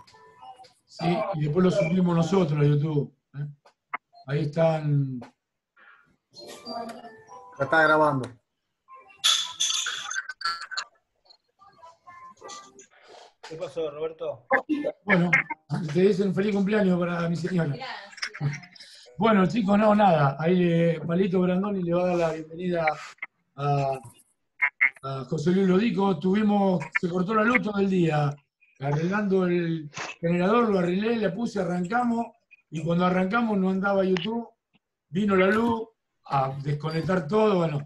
Sí, y después lo subimos nosotros a YouTube. ¿Eh? Ahí están. Ya está grabando. ¿Qué pasó, Roberto? Bueno, te dicen feliz cumpleaños para mi señora. Bueno, chicos, no, nada. Ahí Palito Brandoni le va a dar la bienvenida a, a José Luis Lodico. Se cortó la luz todo el día. Arreglando el generador, lo arreglé, le puse, arrancamos. Y cuando arrancamos no andaba YouTube. Vino la luz a desconectar todo. Bueno,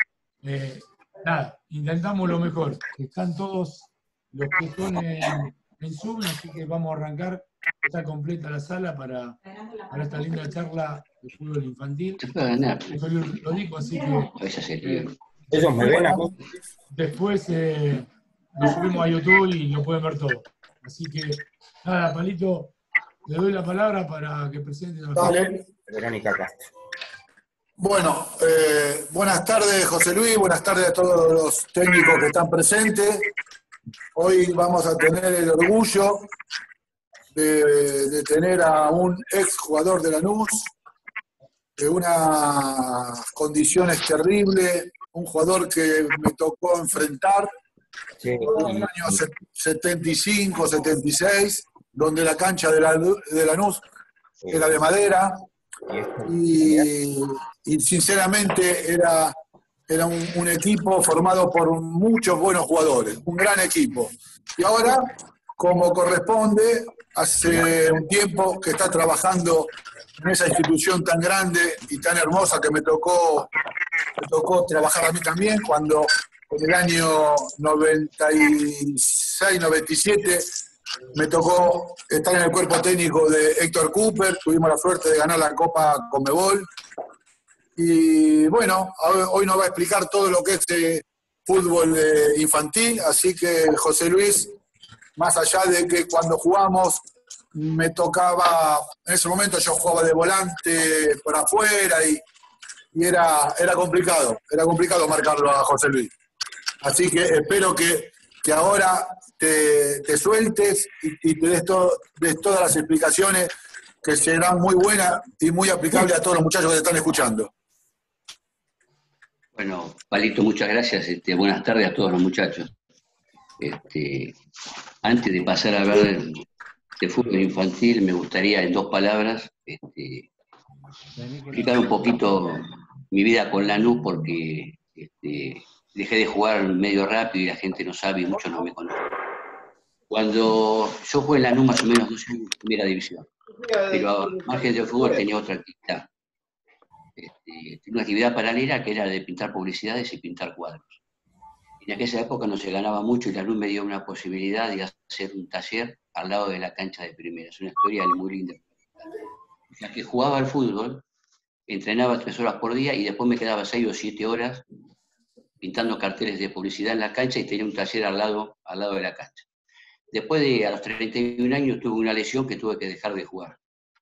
nada, intentamos lo mejor. Están todos los que son en Zoom, así que vamos a arrancar. Está completa la sala para esta linda charla de fútbol infantil. Se puede ganar. Lo digo, así que Esa sería. ¿Ellos me ven a mí? después lo subimos a YouTube y lo pueden ver todo. Así que, nada, Palito, le doy la palabra para que presente la Dale. Verónica Castro. Bueno, buenas tardes José Luis, buenas tardes a todos los técnicos que están presentes. Hoy vamos a tener el orgullo de tener a un ex jugador de Lanús, de unas condiciones terribles, un jugador que me tocó enfrentar en el año 75, 76, donde la cancha de Lanús era de madera. Y sinceramente era un equipo formado por muchos buenos jugadores, un gran equipo. Y ahora, como corresponde, hace un tiempo que está trabajando en esa institución tan grande y tan hermosa que me tocó trabajar a mí también, cuando en el año 96, 97 me tocó estar en el cuerpo técnico de Héctor Cooper, tuvimos la suerte de ganar la Copa Conmebol. Y bueno, hoy nos va a explicar todo lo que es fútbol infantil, así que José Luis, más allá de que cuando jugamos me tocaba, en ese momento yo jugaba de volante por afuera y era complicado marcarlo a José Luis. Así que espero que ahora te sueltes y te des todas las explicaciones que serán muy buenas y muy aplicables a todos los muchachos que te están escuchando. Bueno, Palito, muchas gracias. Buenas tardes a todos los muchachos. Antes de pasar a hablar de fútbol infantil, me gustaría en 2 palabras explicar un poquito mi vida con Lanús, porque dejé de jugar medio rápido y la gente no sabe y muchos no me conocen. Cuando yo jugué en Lanús más o menos 2 años en primera división, pero a margen del fútbol tenía otra actividad. Tenía una actividad paralela que era de pintar publicidades y pintar cuadros. En aquella época no se ganaba mucho y Lanús me dio una posibilidad de hacer un taller al lado de la cancha de primera. Es una historia muy linda. Ya que jugaba al fútbol, entrenaba 3 horas por día y después me quedaba 6 o 7 horas pintando carteles de publicidad en la cancha y tenía un taller al lado de la cancha. Después a los 31 años tuve una lesión que tuve que dejar de jugar.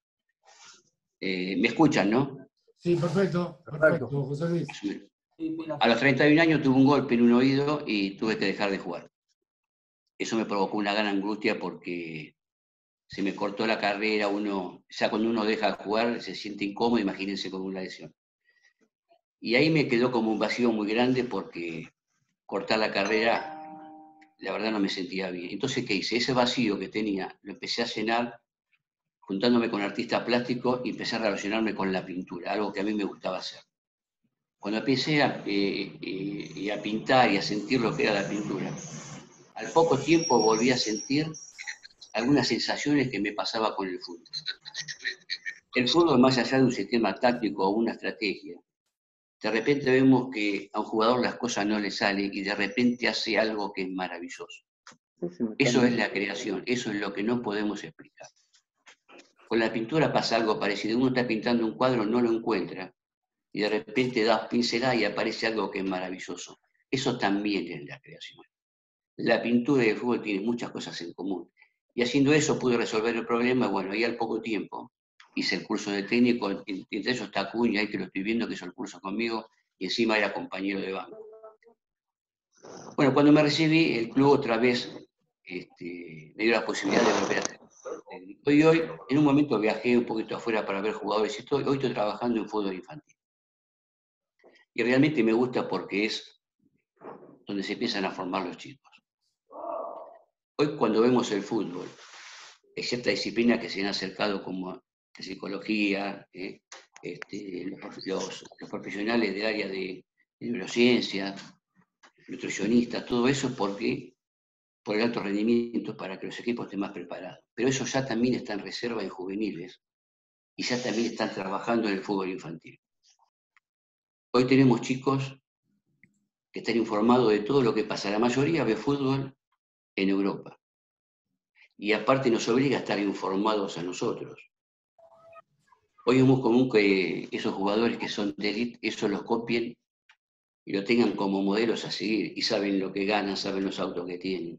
¿Me escuchan, no? Sí, perfecto, José Luis. A los 31 años tuve un golpe en un oído y tuve que dejar de jugar. Eso me provocó una gran angustia porque se me cortó la carrera, ya cuando uno deja de jugar se siente incómodo, imagínense con una lesión. Y ahí me quedó como un vacío muy grande porque cortar la carrera, la verdad no me sentía bien. Entonces, ¿qué hice? Ese vacío que tenía lo empecé a llenar juntándome con artistas plásticos y empecé a relacionarme con la pintura, algo que a mí me gustaba hacer. Cuando empecé a pintar y a sentir lo que era la pintura, al poco tiempo volví a sentir algunas sensaciones que me pasaba con el fútbol. El fútbol, más allá de un sistema táctico o una estrategia, de repente vemos que a un jugador las cosas no le salen y de repente hace algo que es maravilloso. Eso es la creación, eso es lo que no podemos explicar. Con la pintura pasa algo parecido. Uno está pintando un cuadro, no lo encuentra, y de repente das pincelada y aparece algo que es maravilloso. Eso también es la creación. La pintura y el fútbol tienen muchas cosas en común. Y haciendo eso pude resolver el problema. Bueno, ahí al poco tiempo hice el curso de técnico, entre ellos está Acuña, ahí que lo estoy viendo, que hizo el curso conmigo, y encima era compañero de banco. Bueno, cuando me recibí, el club otra vez me dio la posibilidad de volver a ser técnico. Y hoy, en un momento viajé un poquito afuera para ver jugadores y hoy estoy trabajando en fútbol infantil. Y realmente me gusta porque es donde se empiezan a formar los chicos. Hoy cuando vemos el fútbol, hay cierta disciplina que se han acercado como la psicología, los profesionales del área de neurociencia, nutricionistas, todo eso por el alto rendimiento para que los equipos estén más preparados. Pero eso ya también está en reserva en juveniles y ya también están trabajando en el fútbol infantil. Hoy tenemos chicos que están informados de todo lo que pasa. La mayoría ve fútbol en Europa. Y aparte nos obliga a estar informados a nosotros. Hoy es muy común que esos jugadores que son de élite, eso los copien y lo tengan como modelos a seguir y saben lo que ganan, saben los autos que tienen.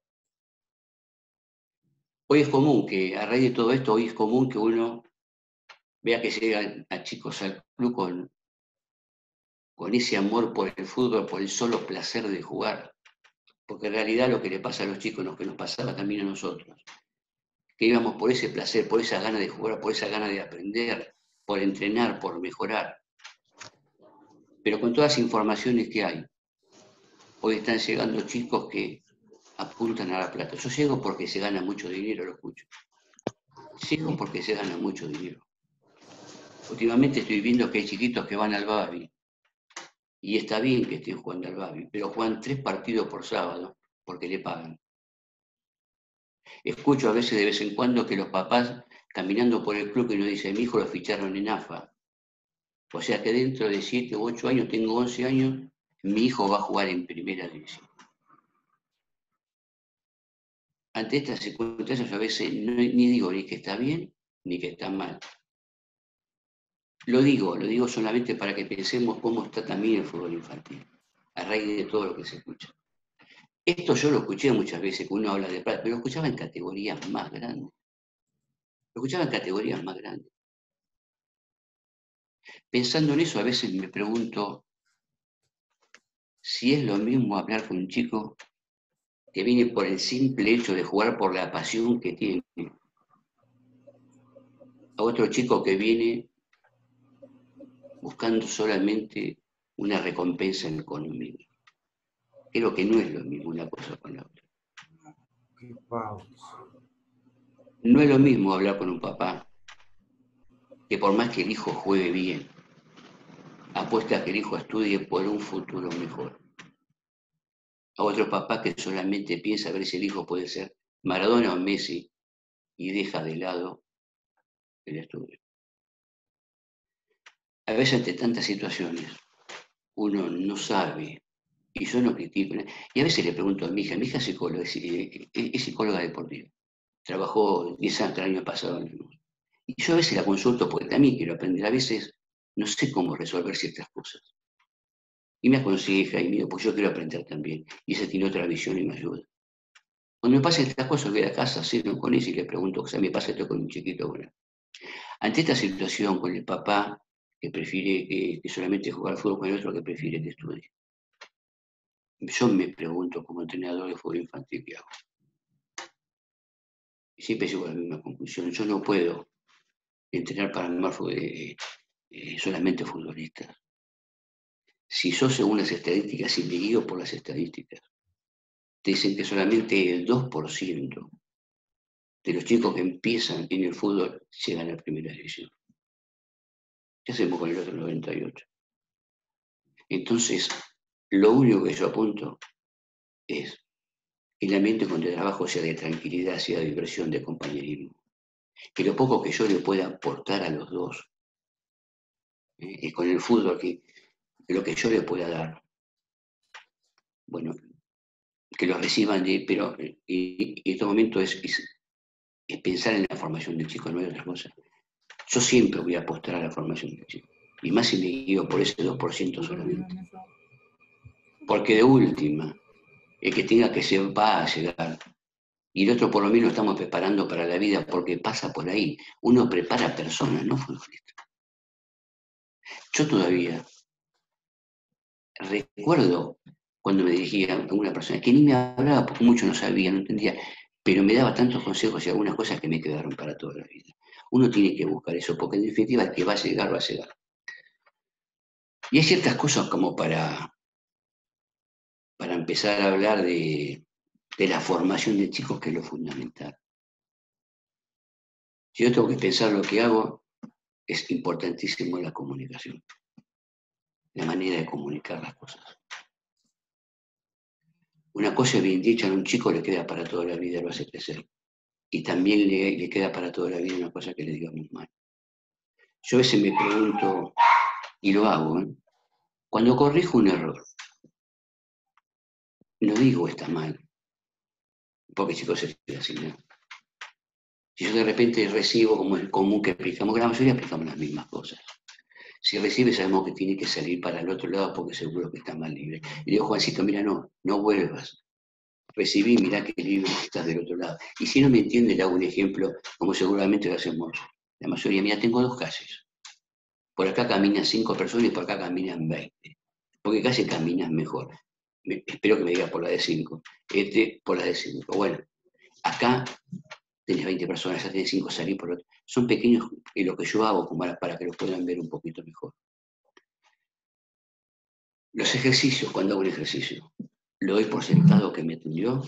Hoy es común que, a raíz de todo esto, hoy es común que uno vea que llegan a chicos al club con ese amor por el fútbol, por el solo placer de jugar. Porque en realidad lo que le pasa a los chicos, lo que nos pasaba también a nosotros, que íbamos por ese placer, por esa gana de jugar, por esa gana de aprender, por entrenar, por mejorar. Pero con todas las informaciones que hay, hoy están llegando chicos que apuntan a la plata. Yo llego porque se gana mucho dinero, lo escucho. Llego porque se gana mucho dinero. Últimamente estoy viendo que hay chiquitos que van al Babi. Y está bien que estén jugando al Babi, pero juegan 3 partidos por sábado porque le pagan. Escucho a veces de vez en cuando que los papás caminando por el club y nos dicen, mi hijo lo ficharon en AFA. O sea que dentro de 7 u 8 años, tengo 11 años, mi hijo va a jugar en primera división. Ante estas circunstancias a veces ni digo ni que está bien ni que está mal. Lo digo solamente para que pensemos cómo está también el fútbol infantil, a raíz de todo lo que se escucha. Esto yo lo escuché muchas veces, que uno habla de plata, pero lo escuchaba en categorías más grandes. Pensando en eso, a veces me pregunto si es lo mismo hablar con un chico que viene por el simple hecho de jugar por la pasión que tiene, a otro chico que viene buscando solamente una recompensa económica. Creo que no es lo mismo una cosa con la otra. No es lo mismo hablar con un papá que por más que el hijo juegue bien, apuesta a que el hijo estudie por un futuro mejor. A otro papá que solamente piensa a ver si el hijo puede ser Maradona o Messi y deja de lado el estudio. A veces ante tantas situaciones uno no sabe, y yo no critico, y a veces le pregunto a mi hija es psicóloga deportiva, trabajó 10 años el año pasado, y yo a veces la consulto porque también quiero aprender, a veces no sé cómo resolver ciertas cosas. Y me aconseja y me dice, pues yo quiero aprender también. Y esa tiene otra visión y me ayuda. Cuando me pasan estas cosas, voy a casa, ceno con ella y le pregunto, o sea, me pasa esto con un chiquito. Bueno. Ante esta situación con el papá que prefiere que solamente jugar al fútbol, con el otro que prefiere que estudie. Yo me pregunto como entrenador de fútbol infantil, ¿qué hago? Y siempre llego a la misma conclusión. Yo no puedo entrenar para armar solamente futbolistas. Si yo según las estadísticas y me guío por las estadísticas, te dicen que solamente el 2% de los chicos que empiezan en el fútbol llegan a la primera división. ¿Qué hacemos con el otro 98%? Entonces, lo único que yo apunto es que el ambiente donde trabajo sea de tranquilidad, sea de diversión, de compañerismo. Que lo poco que yo le pueda aportar a los dos, con el fútbol, que lo que yo le pueda dar, bueno, que lo reciban, pero en este momento es pensar en la formación del chico, no hay otra cosa. Yo siempre voy a apostar a la formación del chico, y más si me guío por ese 2% solamente. Porque de última, el que tenga que ser va a llegar, y el otro por lo menos estamos preparando para la vida, porque pasa por ahí. Uno prepara personas, no futbolistas. Yo todavía recuerdo cuando me dirigía a una persona que ni me hablaba porque mucho no sabía, no entendía, pero me daba tantos consejos y algunas cosas que me quedaron para toda la vida. Uno tiene que buscar eso, porque en definitiva el que va a llegar, va a llegar. Y hay ciertas cosas como para empezar a hablar de la formación de chicos, que es lo fundamental. Si yo tengo que pensar lo que hago, es importantísimo la comunicación, la manera de comunicar las cosas. Una cosa bien dicha a un chico le queda para toda la vida, lo hace crecer. Y también le queda para toda la vida una cosa que le digamos mal. Yo a veces me pregunto, y lo hago, cuando corrijo un error, no digo está mal, porque chicos se queda así, ¿no? Si yo de repente recibo, como es común que aplicamos, la mayoría aplicamos las mismas cosas. Si recibe, sabemos que tiene que salir para el otro lado porque seguro que está más libre. Y digo, Juancito, mira, no vuelvas. Recibí, mirá qué libre estás del otro lado. Y si no me entiende, le hago un ejemplo, como seguramente lo hacemos la mayoría. Mira, tengo 2 calles. Por acá caminan 5 personas y por acá caminan 20. Porque casi caminas mejor. Espero que me diga por la de 5. Por la de 5. Bueno, acá tenés 20 personas, ya tenés 5, salí por otro. Son pequeños lo que yo hago para que los puedan ver un poquito mejor. Los ejercicios, cuando hago un ejercicio, lo doy por sentado que me atendió,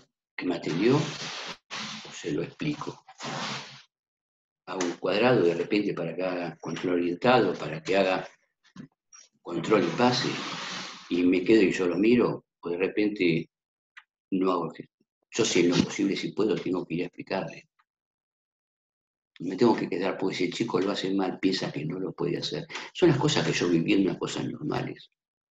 o se lo explico. Hago un cuadrado de repente para que haga control orientado, para que haga control y pase, y me quedo y yo lo miro, o de repente no hago el gesto. Yo si en lo posible, si puedo, tengo que ir a explicarle. Me tengo que quedar, porque si el chico lo hace mal, piensa que no lo puede hacer. Son las cosas que yo viviendo, las cosas normales.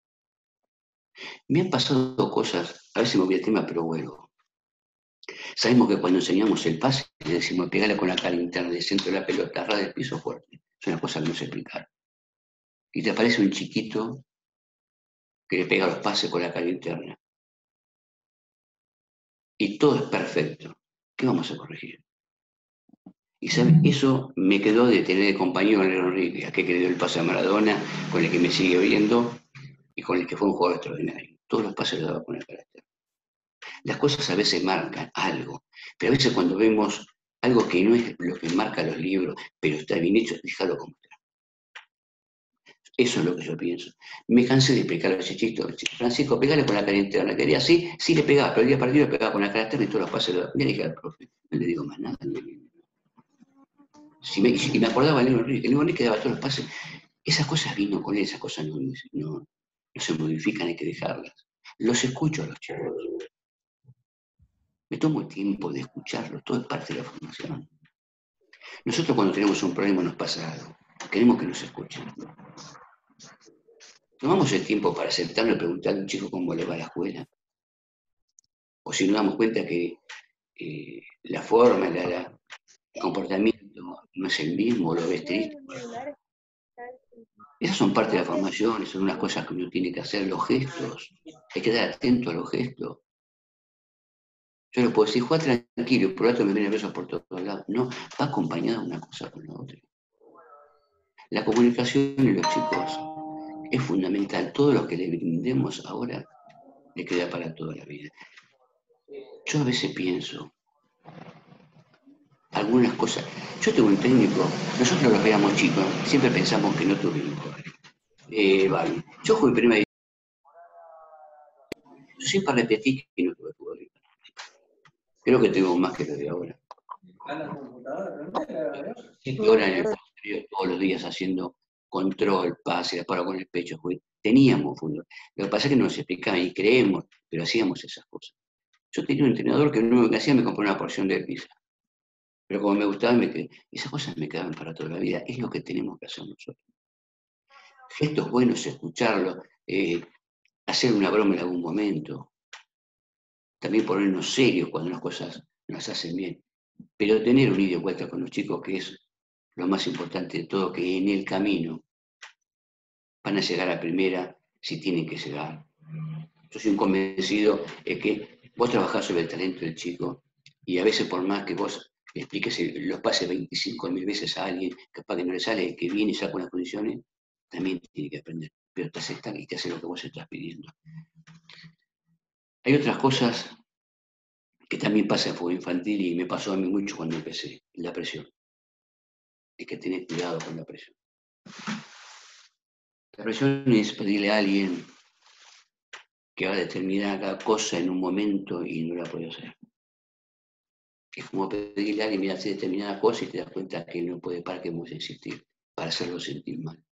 Me han pasado cosas, a veces me voy al tema, pero bueno. Sabemos que cuando enseñamos el pase, le decimos pegale con la cara interna del centro de la pelota, ras del piso fuerte. Es una cosa que no se explicar. Y te aparece un chiquito que le pega los pases con la cara interna. Y todo es perfecto. ¿Qué vamos a corregir? Y ¿saben? Eso me quedó de tener de compañero a Leonel Enrique, a que le dio el pase a Maradona, con el que me sigue viendo y con el que fue un jugador extraordinario. Todos los pases los daba con el carácter. Las cosas a veces marcan algo, pero a veces cuando vemos algo que no es lo que marca los libros, pero está bien hecho, déjalo como está. Eso es lo que yo pienso. Me cansé de explicar a los chichitos. Francisco, pegale con la cara interna. Quería así, sí le pegaba, pero el día partido le pegaba con la cara externa y todos los pases lo daba. Le dije al profe, no le digo más nada. Y me acordaba de Leonel Enrique. Leonel Enrique daba todos los pases. Esas cosas vino con él, esas cosas no se modifican, hay que dejarlas. Los escucho a los chicos. Me tomo el tiempo de escucharlos, todo es parte de la formación. Nosotros cuando tenemos un problema nos pasa algo, queremos que nos escuchen. Tomamos el tiempo para aceptarlo y preguntarle a un chico cómo le va a la escuela. O si nos damos cuenta que la forma, el comportamiento no es el mismo, lo ves triste. Esas son parte de la formación, son unas cosas que uno tiene que hacer, los gestos. Hay que estar atento a los gestos. Yo le puedo decir, juega tranquilo, por lo tanto me vienen besos por todos lados. No, va acompañada una cosa con la otra. La comunicación en los chicos es fundamental. Todo lo que le brindemos ahora le queda para toda la vida. Yo a veces pienso algunas cosas. Yo tengo un técnico, nosotros los veíamos chicos, siempre pensamos que no tuvimos. Vale. Yo jugué primera división. Yo siempre repetí que no tuve fútbol. Creo que tengo más que lo de ahora. Ahora en el posterior, todos los días haciendo control, pase, la paro con el pecho, teníamos fútbol. Lo que pasa es que no nos explicaban y creemos, pero hacíamos esas cosas. Yo tenía un entrenador que lo único que hacía me compró una porción de pizza. Pero como me gustaba, esas cosas me quedaban para toda la vida. Es lo que tenemos que hacer nosotros. Gestos buenos, escucharlos, hacer una broma en algún momento. También ponernos serios cuando las cosas nos hacen bien. Pero tener un ida y vuelta con los chicos, que es lo más importante de todo, que en el camino van a llegar a primera si tienen que llegar. Yo soy un convencido de que vos trabajás sobre el talento del chico y a veces por más que vos le expliques, los pases 25.000 veces a alguien, capaz que no le sale, el que viene y saca unas condiciones, también tiene que aprender. Pero te aceptan y te hace lo que vos estás pidiendo. Hay otras cosas que también pasa en fútbol infantil y me pasó a mí mucho cuando empecé, la presión. Hay que tener cuidado con la presión. La presión es pedirle a alguien que haga determinada cosa en un momento y no la puede hacer. Es como pedirle a alguien, mira, hace determinada cosa y te das cuenta que él no puede parar, que vamos a insistir, para hacerlo sentir mal.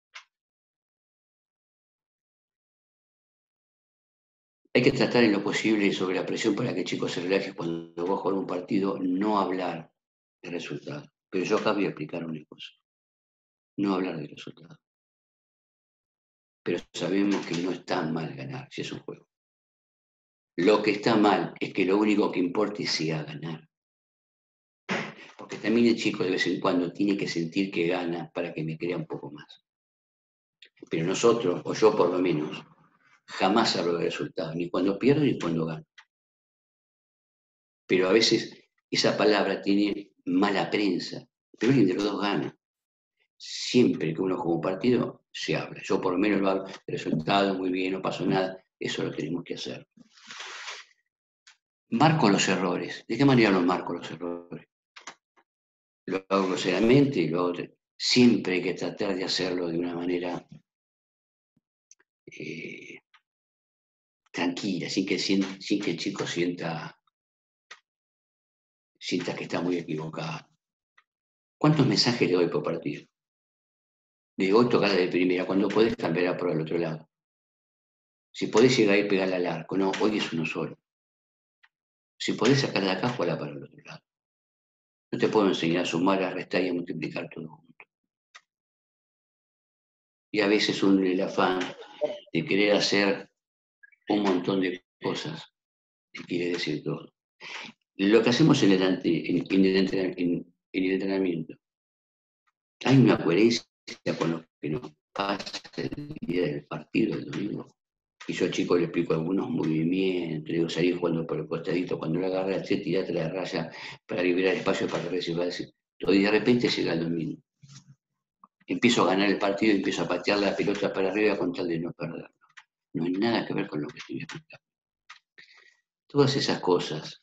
Hay que tratar en lo posible sobre la presión para que el chico se relaje cuando va a jugar un partido, no hablar de resultado. Pero yo acá voy a explicar una cosa. No hablar de resultado. Pero sabemos que no está mal ganar si es un juego. Lo que está mal es que lo único que importa es si a ganar. Porque también el chico de vez en cuando tiene que sentir que gana para que me crea un poco más. Pero nosotros, o yo por lo menos, jamás hablo de resultados, ni cuando pierdo ni cuando gano. Pero a veces esa palabra tiene mala prensa, pero alguien de los dos gana. Siempre que uno juega un partido, se habla. Yo por lo menos lo hablo de resultado, muy bien, no pasó nada, eso lo tenemos que hacer. Marco los errores. ¿De qué manera los marco los errores? Lo hago groseramente y lo hago... Siempre hay que tratar de hacerlo de una manera tranquila, sin que el chico sienta que está muy equivocado. ¿Cuántos mensajes le doy por partido? Le digo, hoy tocala de primera, cuando podés cambiarla por el otro lado. Si podés llegar y pegarla al arco, no, hoy es uno solo. Si podés sacarla de acá, jugala para el otro lado. No te puedo enseñar a sumar, a restar y a multiplicar todo junto. Y a veces el afán de querer hacer un montón de cosas que quiere decir todo. Lo que hacemos en el entrenamiento, hay una coherencia con lo que nos pasa el día del partido, el domingo. Y yo al chico le explico algunos movimientos, le digo, salir jugando por el costadito, cuando la agarra, tirate la raya para liberar espacio para recibir. Y de repente llega el domingo. Empiezo a ganar el partido y empiezo a patear la pelota para arriba con tal de no perderlo. No hay nada que ver con lo que estoy explicando. Todas esas cosas,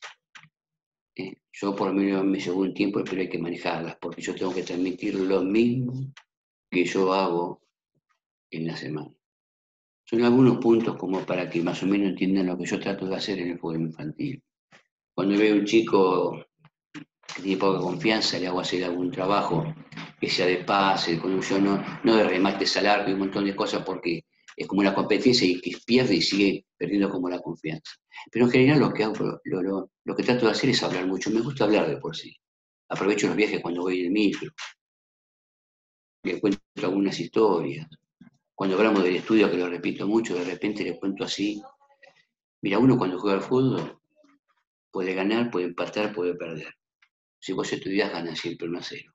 yo por lo menos me llevó un tiempo, pero hay que manejarlas, porque yo tengo que transmitir lo mismo que yo hago en la semana. Son algunos puntos como para que más o menos entiendan lo que yo trato de hacer en el fútbol infantil. Cuando veo un chico que tiene poca confianza, le hago hacer algún trabajo que sea de pase, yo no de remates al arco y un montón de cosas, porque es como una competencia y que pierde y sigue perdiendo como la confianza. Pero en general lo que hago, lo que trato de hacer es hablar mucho. Me gusta hablar de por sí. Aprovecho los viajes cuando voy en el micro. Le cuento algunas historias. Cuando hablamos del estudio, que lo repito mucho, de repente le cuento así. Mira, uno cuando juega al fútbol puede ganar, puede empatar, puede perder. Si vos estudiás, ganas siempre 1-0.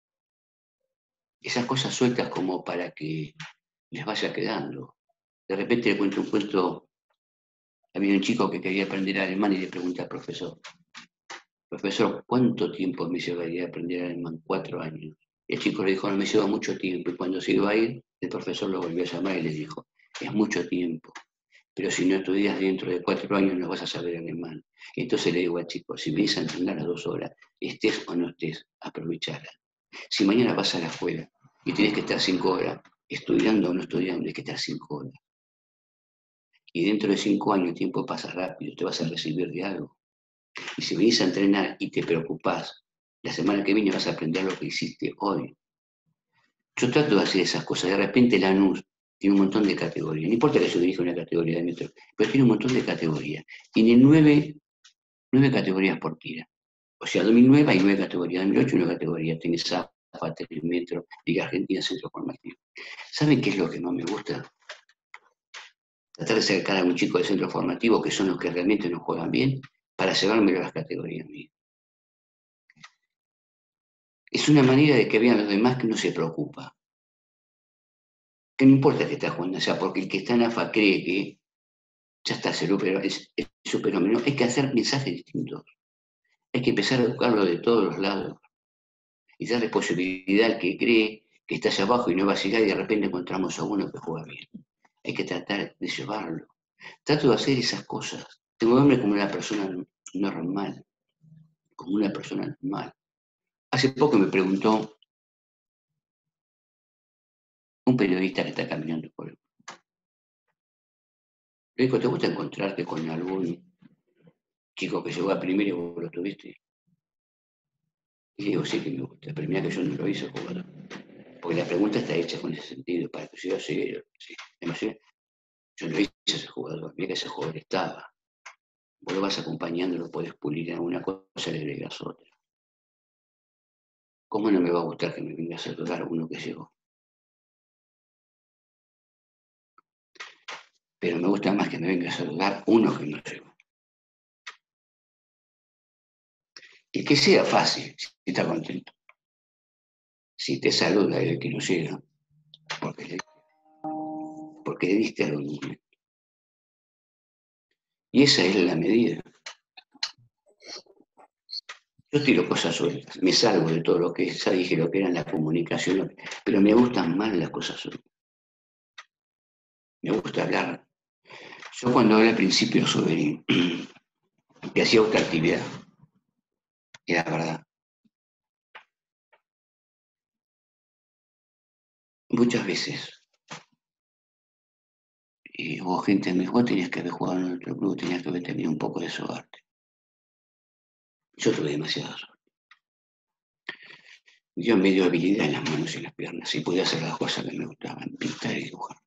Esas cosas sueltas como para que les vaya quedando. De repente le cuento un cuento. Había un chico que quería aprender alemán y le pregunta al profesor, ¿cuánto tiempo me llevaría a aprender alemán? 4 años. El chico le dijo, no me lleva mucho tiempo. Y cuando se iba a ir, el profesor lo volvió a llamar y le dijo, es mucho tiempo, pero si no estudias dentro de 4 años no vas a saber alemán. Entonces le digo al chico, si vienes a entrenar a 2 horas, estés o no estés, aprovechala. Si mañana vas a la escuela y tienes que estar 5 horas, estudiando o no estudiando, tienes que estar 5 horas. Y dentro de 5 años el tiempo pasa rápido, te vas a recibir de algo. Y si venís a entrenar y te preocupás, la semana que viene vas a aprender lo que hiciste hoy. Yo trato de hacer esas cosas. De repente Lanús tiene un montón de categorías. No importa que yo dirija una categoría de metro, pero tiene un montón de categorías. Tiene 9 categorías por tira. O sea, 2009 hay 9 categorías, 2008 una categoría. Tiene Zafa, 3 metro, Liga Argentina, Centro Formativo. ¿Saben qué es lo que más me gusta? Tratar de acercar a un chico de centro formativo, que son los que realmente no juegan bien, para llevármelo a las categorías mías. Es una manera de que vean los demás que no se preocupa. Que no importa que está jugando, o sea, porque el que está en AFA cree que ya está, es superó. No, hay que hacer mensajes distintos. Hay que empezar a educarlo de todos los lados. Y darle posibilidad al que cree que está allá abajo y no va a llegar y de repente encontramos a uno que juega bien. Hay que tratar de llevarlo. Trato de hacer esas cosas. Tengo que verme como una persona normal, como una persona normal. Hace poco me preguntó un periodista que está caminando por el... Le dijo, ¿te gusta encontrarte con algún chico que llegó a primero y vos lo tuviste? Y le digo, sí que me gusta, pero mira que yo no lo hice jugador. Porque la pregunta está hecha con ese sentido, para que yo siga, sí. Además, yo no hice ese jugador, mira que ese jugador estaba. Vos lo vas acompañando, lo podés pulir en alguna cosa y le agregas otra. ¿Cómo no me va a gustar que me venga a saludar uno que llegó? Pero me gusta más que me venga a saludar uno que no llegó. Y que sea fácil, si está contento. Si te saluda el que no llega, porque le diste algo en un momento. Y esa es la medida. Yo tiro cosas sueltas, me salgo de todo lo que ya dije, lo que era la comunicación, pero me gustan más las cosas sueltas. Me gusta hablar. Yo cuando hablé al principio sobre que hacía otra actividad, era verdad. Muchas veces hubo gente que me dijo, vos tenías que haber jugado en otro club, tenías que haber tenido un poco de suerte. Yo tuve demasiada suerte. Yo me dio habilidad en las manos y en las piernas y podía hacer las cosas que me gustaban, pintar y dibujar.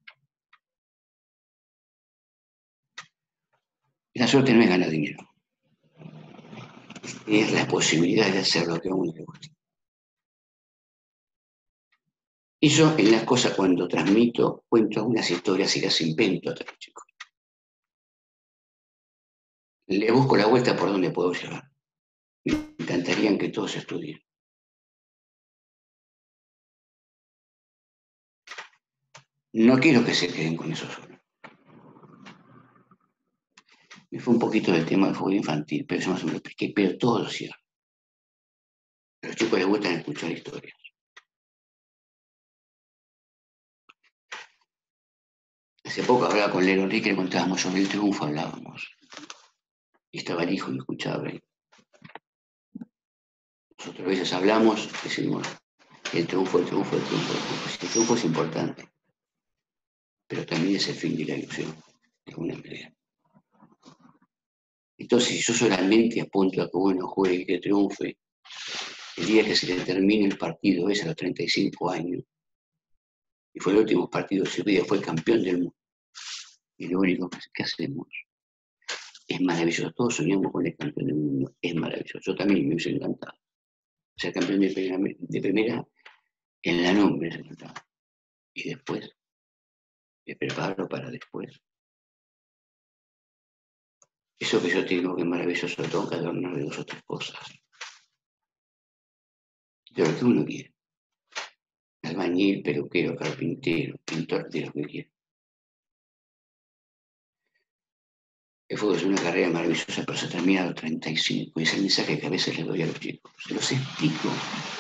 La suerte no es ganar dinero. Es la posibilidad de hacer lo que a uno le gusta. Y yo en las cosas cuando transmito, cuento algunas historias y las invento a otros chicos. Le busco la vuelta por donde puedo llegar. Me encantaría que todos estudien. No quiero que se queden con eso solo. Me fue un poquito del tema del fútbol infantil, pero eso más o menos lo expliqué, pero todo lo cierto. A los chicos les gustan escuchar historias. Hace poco hablaba con Lero Enrique, le contábamos sobre el triunfo, hablábamos. Y estaba el hijo y escuchaba. Nosotros a veces hablamos, decimos, el triunfo. Si el triunfo es importante, pero también es el fin de la ilusión, de alguna manera. Entonces, si yo solamente apunto a que uno juegue y que triunfe, el día que se le termine el partido es a los 35 años, y fue el último partido de su vida, fue campeón del mundo. Y lo único que hacemos es maravilloso. Todos soñamos con el campeón del mundo, es maravilloso. Yo también me hubiese encantado ser campeón de primera en la nombre, y después me preparo para después. Eso que yo tengo que es maravilloso, lo tengo que adornar de 2 o 3 cosas. De lo que uno quiere. Albañil, peluquero, carpintero, pintor, de lo que quiere. El fútbol es una carrera maravillosa, pero se termina a los 35, y es el mensaje que a veces le doy a los chicos. Se los explico.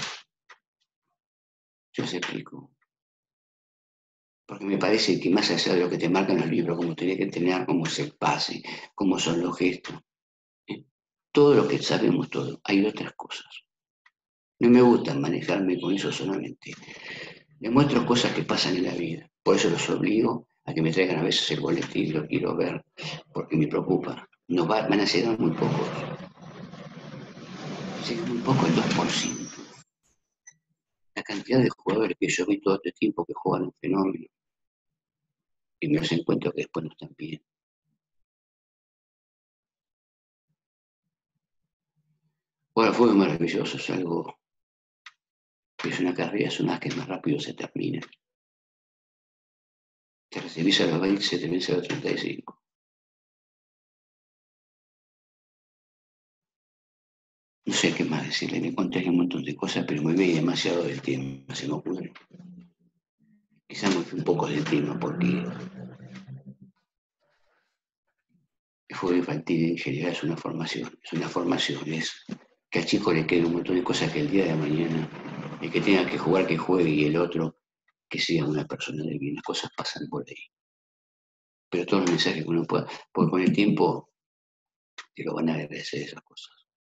Yo les explico. Porque me parece que más allá de lo que te marcan los libros, cómo tenés que tener, cómo es el pase, cómo son los gestos, todo lo que sabemos todo, hay otras cosas. No me gusta manejarme con eso solamente. Les muestro cosas que pasan en la vida. Por eso los obligo a que me traigan a veces el boletín, lo quiero ver, porque me preocupa. Van a llegar muy pocos. Llega muy poco, el 2%. La cantidad de jugadores que yo vi todo este tiempo que juegan un fenómeno, y me los encuentro que después no están bien. Bueno, fue maravilloso, es algo que es una carrera, es una que más rápido se termina. Te recibís a los 20, se te vence a los 35. No sé qué más decirle, me contaría un montón de cosas, pero me veía demasiado del tema, se me ocurre. Quizás me fui un poco del tema porque el fútbol infantil en general es una formación, es que al chico le quede un montón de cosas que el día de mañana, el que tenga que jugar, que juegue, y el otro, que sea una persona de bien, las cosas pasan por ahí. Pero todos los mensajes que uno pueda, porque con el tiempo te lo van a agradecer esas cosas.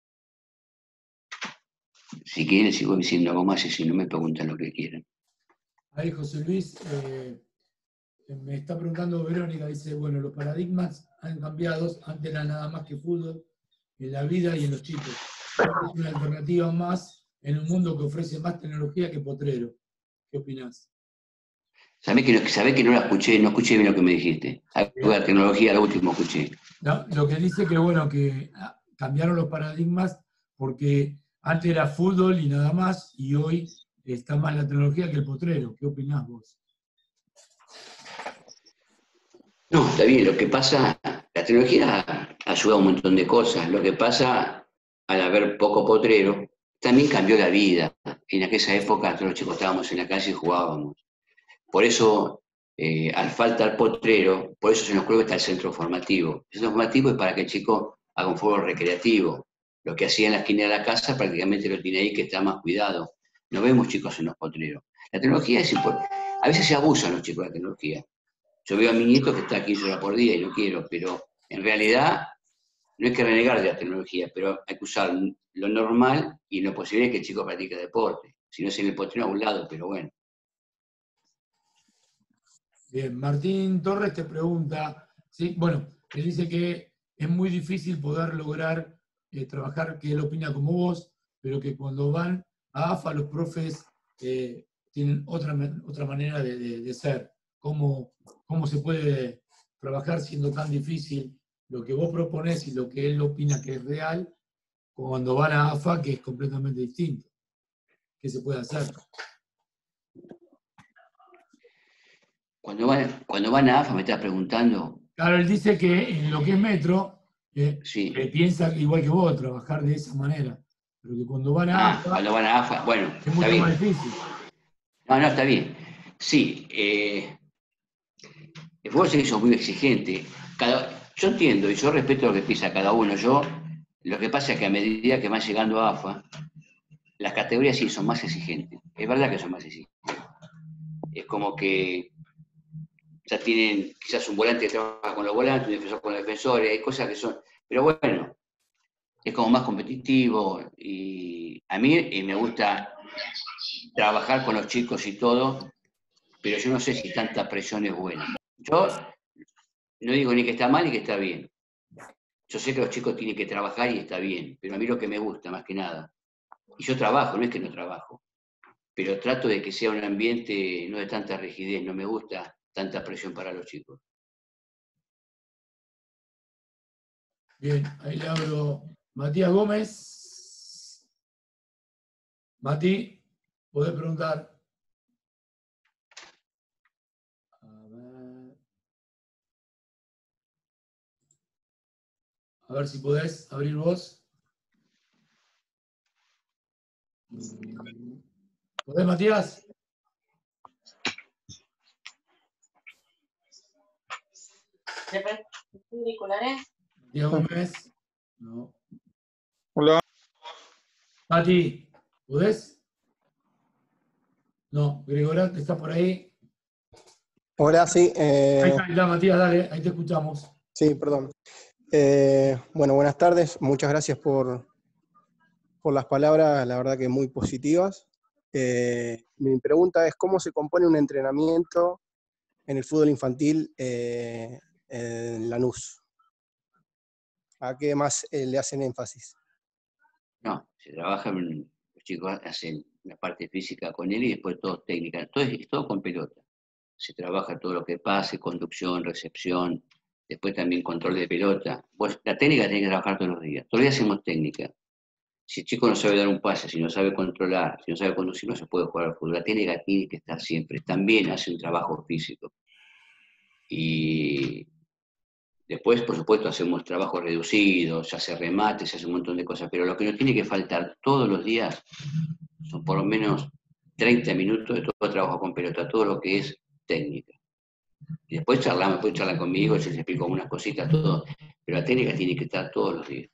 Si quieren, sigo diciendo algo más y si no me preguntan lo que quieren. Ahí José Luis, me está preguntando Verónica, dice, bueno, los paradigmas han cambiado, antes era nada más que fútbol, en la vida y en los chicos. Ahora es una alternativa más en un mundo que ofrece más tecnología que potrero. ¿Qué opinás? Sabés que no la escuché, no escuché bien lo que me dijiste. Algo de la tecnología, lo último escuché. No, lo que dice que, bueno, que cambiaron los paradigmas porque antes era fútbol y nada más, y hoy está más la tecnología que el potrero. ¿Qué opinás vos? No, está bien, lo que pasa, la tecnología ayuda a un montón de cosas. Lo que pasa, al haber poco potrero, también cambió la vida. En aquella época todos los chicos estábamos en la calle y jugábamos. Por eso, al faltar potrero, por eso en los clubes está el centro formativo. El centro formativo es para que el chico haga un fútbol recreativo. Lo que hacía en la esquina de la casa prácticamente lo tiene ahí, que está más cuidado. No vemos chicos en los potreros. La tecnología es importante. A veces se abusan los chicos de la tecnología. Yo veo a mi nieto que está 15 horas por día y no quiero, pero en realidad no hay que renegar de la tecnología, pero hay que usar lo normal y lo posible es que el chico practique deporte. Si no es en el potrero a un lado, pero bueno. Bien, Martín Torres te pregunta, ¿sí? Bueno, él dice que es muy difícil poder lograr trabajar, que él opina como vos, pero que cuando van a AFA los profes tienen otra manera de ser. ¿Cómo se puede trabajar siendo tan difícil lo que vos proponés y lo que él opina que es real, cuando van a AFA, que es completamente distinto? ¿Qué se puede hacer? Cuando van a AFA me estás preguntando. Claro, él dice que en lo que es Metro, Sí. piensa igual que vos, trabajar de esa manera. Pero que cuando van a AFA, cuando van a AFA, bueno, es mucho más difícil. No, está bien. Sí, el fútbol se hizo muy exigente. Yo entiendo y yo respeto lo que piensa cada uno. Lo que pasa es que a medida que van llegando a AFA, las categorías sí son más exigentes. Es verdad que son más exigentes. Es como que ya tienen quizás un volante que trabaja con los volantes, un defensor con los defensores, hay cosas que son... Pero bueno, es como más competitivo y a mí me gusta trabajar con los chicos y todo, pero yo no sé si tanta presión es buena. Yo no digo ni que está mal ni que está bien. Yo sé que los chicos tienen que trabajar y está bien, pero a mí lo que me gusta más que nada, y yo trabajo, no es que no trabajo, pero trato de que sea un ambiente no de tanta rigidez, no me gusta tanta presión para los chicos. Bien, ahí le abro Matías Gómez. Mati, podés preguntar. A ver si podés abrir vos. ¿Podés, Matías? ¿Auriculares? Matías Gómez. No. Hola. Mati, ¿podés? No, Gregorat, ¿estás por ahí? Hola, sí. Ahí está, Matías, dale, ahí te escuchamos. Sí, perdón. Bueno, buenas tardes. Muchas gracias por las palabras, la verdad que muy positivas. Mi pregunta es, ¿cómo se compone un entrenamiento en el fútbol infantil en Lanús? ¿A qué más le hacen énfasis? No, se trabaja, los chicos hacen la parte física con él y después todo técnica, es todo con pelota. Se trabaja todo lo que pase, conducción, recepción, después también control de pelota. Pues la técnica tiene que trabajar todos los días hacemos técnica. Si el chico no sabe dar un pase, si no sabe controlar, si no sabe conducir, no se puede jugar al fútbol. La técnica tiene que estar siempre. También hace un trabajo físico. Y después, por supuesto, hacemos trabajos reducidos, se hace remates, se hace un montón de cosas, pero lo que nos tiene que faltar todos los días son por lo menos 30 minutos de todo trabajo con pelota, todo lo que es técnica. Y después pueden charlar conmigo, yo les explico algunas cositas, todo, pero la técnica tiene que estar todos los días.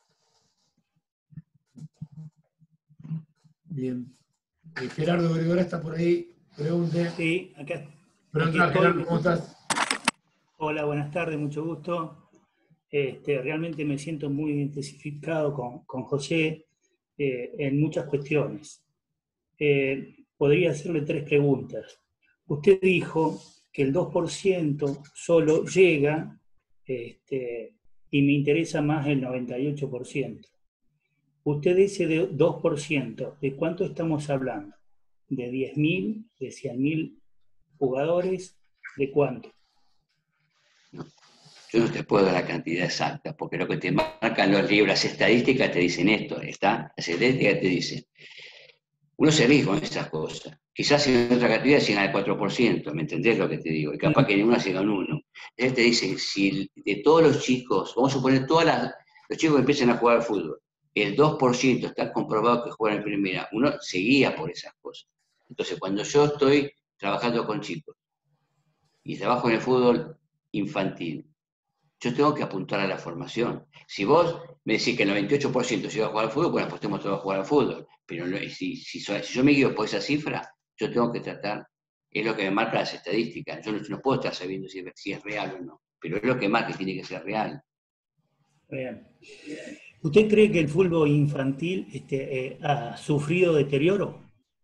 Bien. Gerardo Gregorat está por ahí, pregunte. Sí, acá Pregunta, estoy. Gerardo, ¿cómo estás? Hola, buenas tardes, mucho gusto. realmente me siento muy identificado con José en muchas cuestiones. Podría hacerle 3 preguntas. Usted dijo que el 2% solo llega, y me interesa más el 98%. Usted dice de 2%, ¿de cuánto estamos hablando? ¿De 10.000, de 100.000 jugadores? ¿De cuánto? Yo no te puedo dar la cantidad exacta, porque lo que te marcan los libros, las estadísticas te dicen esto, ¿está? Las estadísticas te dicen. Uno se ríe con esas cosas. Quizás en otra cantidad llegan al 4%, ¿me entendés lo que te digo? Y capaz que en una llegan 1. Él te dice, si de todos los chicos, vamos a suponer los chicos que empiezan a jugar al fútbol, el 2% está comprobado que juegan en primera, uno se guía por esas cosas. Entonces, cuando yo estoy trabajando con chicos y trabajo en el fútbol infantil, yo tengo que apuntar a la formación. Si vos me decís que el 98% llega a jugar al fútbol, bueno, pues tenemos todos a jugar al fútbol. Pero si yo me guío por esa cifra, yo tengo que tratar, es lo que me marca las estadísticas. Yo no puedo estar sabiendo si es real o no, pero es lo que marca que tiene que ser real. Bien. ¿Usted cree que el fútbol infantil ha sufrido deterioro?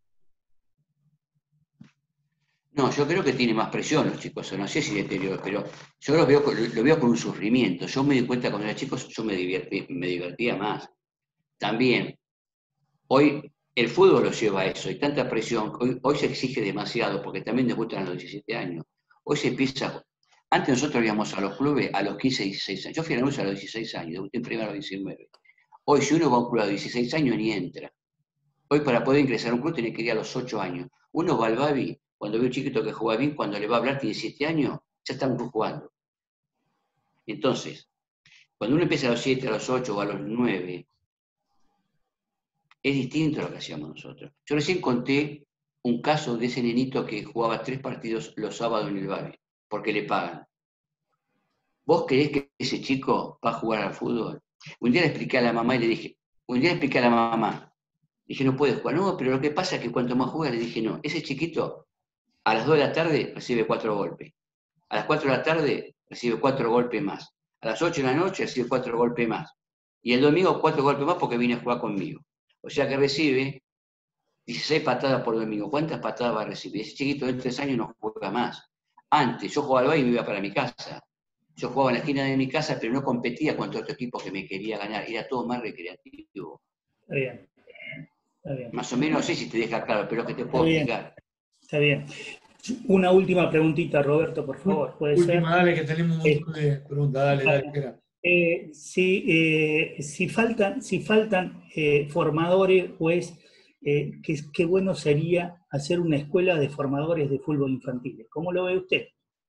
No, yo creo que tiene más presión los chicos, no sé si deterioro, pero yo lo veo con un sufrimiento. Yo me di cuenta cuando era chico, yo me divertía más. También, hoy el fútbol lo lleva a eso, hay tanta presión, hoy se exige demasiado, porque también debutan a los 17 años. Hoy se empieza, antes nosotros íbamos a los clubes a los 15, 16 años. Yo fui a la luz a los 16 años, debuté en primero a los 19. Hoy si uno va a un club a los 16 años ni entra. Hoy para poder ingresar a un club tiene que ir a los 8 años. Uno va al Babi, cuando ve un chiquito que juega bien, cuando le va a hablar tiene 7 años, ya están jugando. Entonces, cuando uno empieza a los 7, a los 8 o a los 9, es distinto a lo que hacíamos nosotros. Yo recién conté un caso de ese nenito que jugaba 3 partidos los sábados en el Babi, porque le pagan. ¿Vos creés que ese chico va a jugar al fútbol? Un día le expliqué a la mamá y le dije, dije, no puede jugar. No, pero lo que pasa es que cuanto más juega, le dije, no, ese chiquito a las 2 de la tarde recibe 4 golpes. A las 4 de la tarde recibe 4 golpes más. A las 8 de la noche recibe 4 golpes más. Y el domingo 4 golpes más porque viene a jugar conmigo. O sea que recibe 16 patadas por domingo. ¿Cuántas patadas va a recibir? Ese chiquito de 3 años no juega más. Antes, yo jugaba al baile y me iba para mi casa. Yo jugaba en la esquina de mi casa, pero no competía contra otro equipo que me quería ganar. Era todo más recreativo. Está bien. Está bien. Más o menos, no sé si te deja claro, pero es que te puedo explicar. Está bien. Una última preguntita, Roberto, por favor. ¿Puede ser? Dale, que tenemos un montón de preguntas. Dale, espera. Si faltan formadores, pues, qué bueno sería hacer una escuela de formadores de fútbol infantil. ¿Cómo lo ve usted?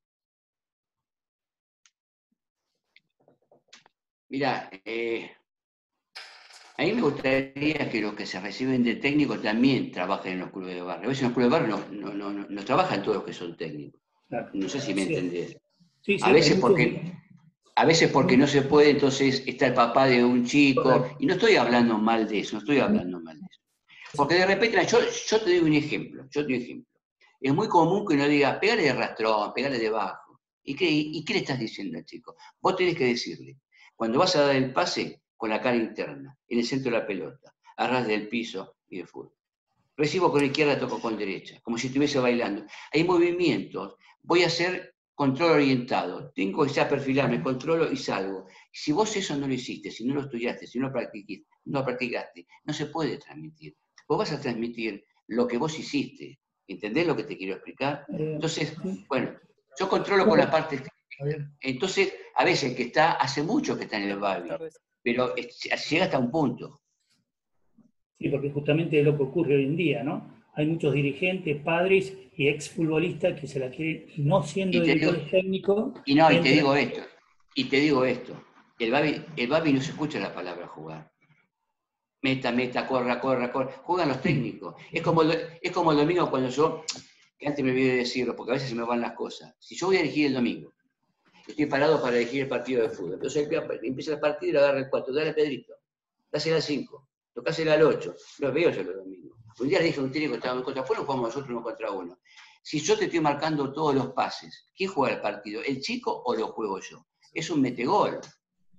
Mira, a mí me gustaría que los que se reciben de técnico también trabajen en los clubes de barrio. A veces en los clubes de barrio no trabajan todos los que son técnicos. Claro. No sé si me entendés. Sí, a veces porque no se puede, entonces está el papá de un chico, y no estoy hablando mal de eso, Porque de repente, yo te doy un ejemplo, Es muy común que uno diga, pégale de rastrón, pégale de bajo. ¿Y qué le estás diciendo al chico? Vos tenés que decirle, cuando vas a dar el pase, con la cara interna, en el centro de la pelota, a ras del piso y de fútbol. Recibo con la izquierda, toco con derecha, como si estuviese bailando. Hay movimientos, voy a hacer control orientado, tengo que ya perfilarme, controlo y salgo. Si vos eso no lo hiciste, si no lo estudiaste, si no lo practicaste, no se puede transmitir. Vos vas a transmitir lo que vos hiciste. ¿Entendés lo que te quiero explicar? Entonces, bueno, yo controlo con la parte técnica. Entonces, a veces el que hace mucho que está en el Babi, pero llega hasta un punto. Sí, porque justamente es lo que ocurre hoy en día, ¿no? Hay muchos dirigentes, padres y exfutbolistas que se la quieren, no siendo directores técnicos. Y te digo esto, el Babi no se escucha la palabra jugar. Meta, corra, juegan los técnicos. Es como el domingo cuando yo, que antes me olvidé de decirlo, porque a veces se me van las cosas. Si yo voy a elegir el domingo, estoy parado para elegir el partido de fútbol. Entonces empieza el partido y le agarra el 4, dale Pedrito, dásela al 5, tocásela al 8. Los veo yo los domingos. Un día le dije a un técnico que estaba en contra, después nos jugamos nosotros 1 contra 1. Si yo te estoy marcando todos los pases, ¿quién juega el partido? ¿El chico o lo juego yo? Es un metegol.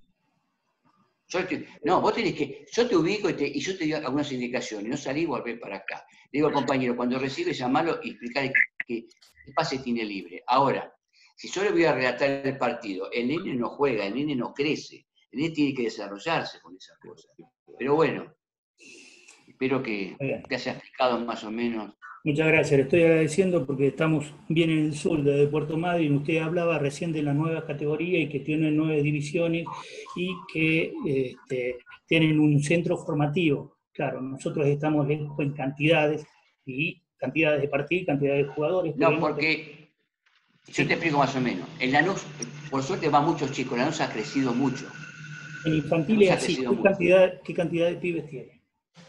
No, vos tenés que, yo te ubico y yo te doy algunas indicaciones, no salí y volver para acá. Le digo al compañero, cuando recibe, llamalo y explicarle qué pase tiene libre. Ahora, si yo le voy a relatar el partido, el nene no juega, el nene no crece, el nene tiene que desarrollarse con esas cosas. Pero bueno, espero que te haya explicado más o menos. Muchas gracias, le estoy agradeciendo porque estamos bien en el sur de Puerto Madryn. Usted hablaba recién de las nuevas categorías y que tienen 9 divisiones y que tienen un centro formativo. Claro, nosotros estamos lejos en cantidades de partidos y cantidades de jugadores. No, porque yo te explico más o menos. En Lanús, por suerte van muchos chicos, Lanús ha crecido mucho. En infantiles así, ¿qué cantidad de pibes tiene?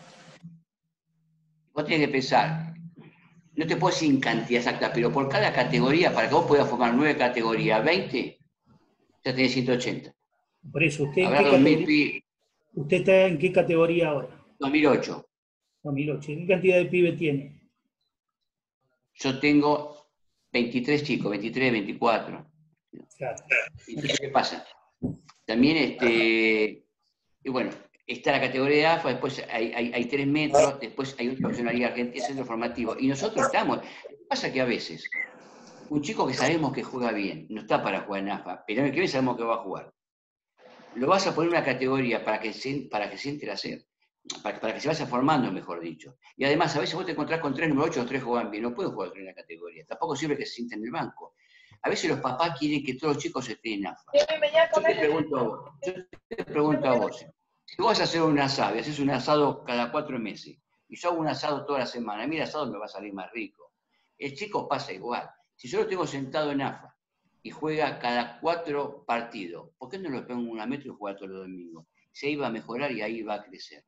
Vos tenés que pensar, no te puedo decir en cantidad exacta, pero por cada categoría, para que vos puedas formar 9 categorías, 20, ya tenés 180. Por eso, ¿usted está en qué categoría ahora? 2008. 2008. ¿Qué cantidad de pibes tiene? Yo tengo 23 chicos, 23, 24. Claro. Entonces, ¿qué pasa? También, y bueno, está la categoría AFA, después hay 3 metros, después hay otra opcionalidad argentina, centro formativo. Y nosotros estamos. Lo que pasa que a veces, un chico que sabemos que juega bien, no está para jugar en AFA, pero en el que bien sabemos que va a jugar. Lo vas a poner en una categoría para que se entre a hacer, para que se vaya formando, mejor dicho. Y además, a veces vos te encontrás con 3 número 8, los 3 juegan bien, no pueden jugar en la categoría. Tampoco sirve que se sienten en el banco. A veces los papás quieren que todos los chicos estén en AFA. Yo te pregunto a vos, si vos vas a hacer un asado, y haces un asado cada 4 meses, y yo hago un asado toda la semana, a mí el asado me va a salir más rico. El chico pasa igual. Si yo lo tengo sentado en AFA y juega cada 4 partidos, ¿por qué no lo pongo en una metro y juega todos los domingos? Se iba a mejorar y ahí va a crecer.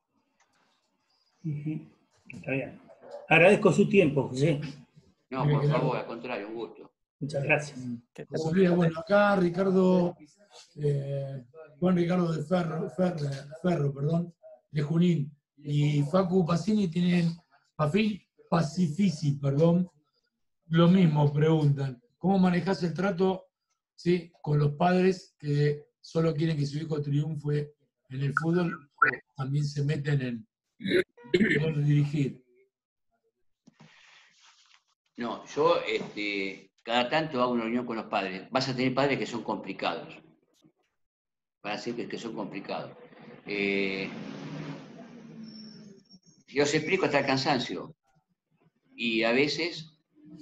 Está bien. Agradezco su tiempo, José. No, por favor, al contrario, un gusto. Muchas gracias. Bueno, acá Ricardo, Juan Ricardo de Ferro, perdón, de Junín, y Facu Pacini tienen Pacifici, perdón, lo mismo, preguntan. ¿Cómo manejás el trato, sí, con los padres que solo quieren que su hijo triunfe en el fútbol o también se meten en dirigir? No, yo cada tanto hago una reunión con los padres. Vas a tener padres que son complicados. Van a ser que son complicados. Yo os explico hasta el cansancio. Y a veces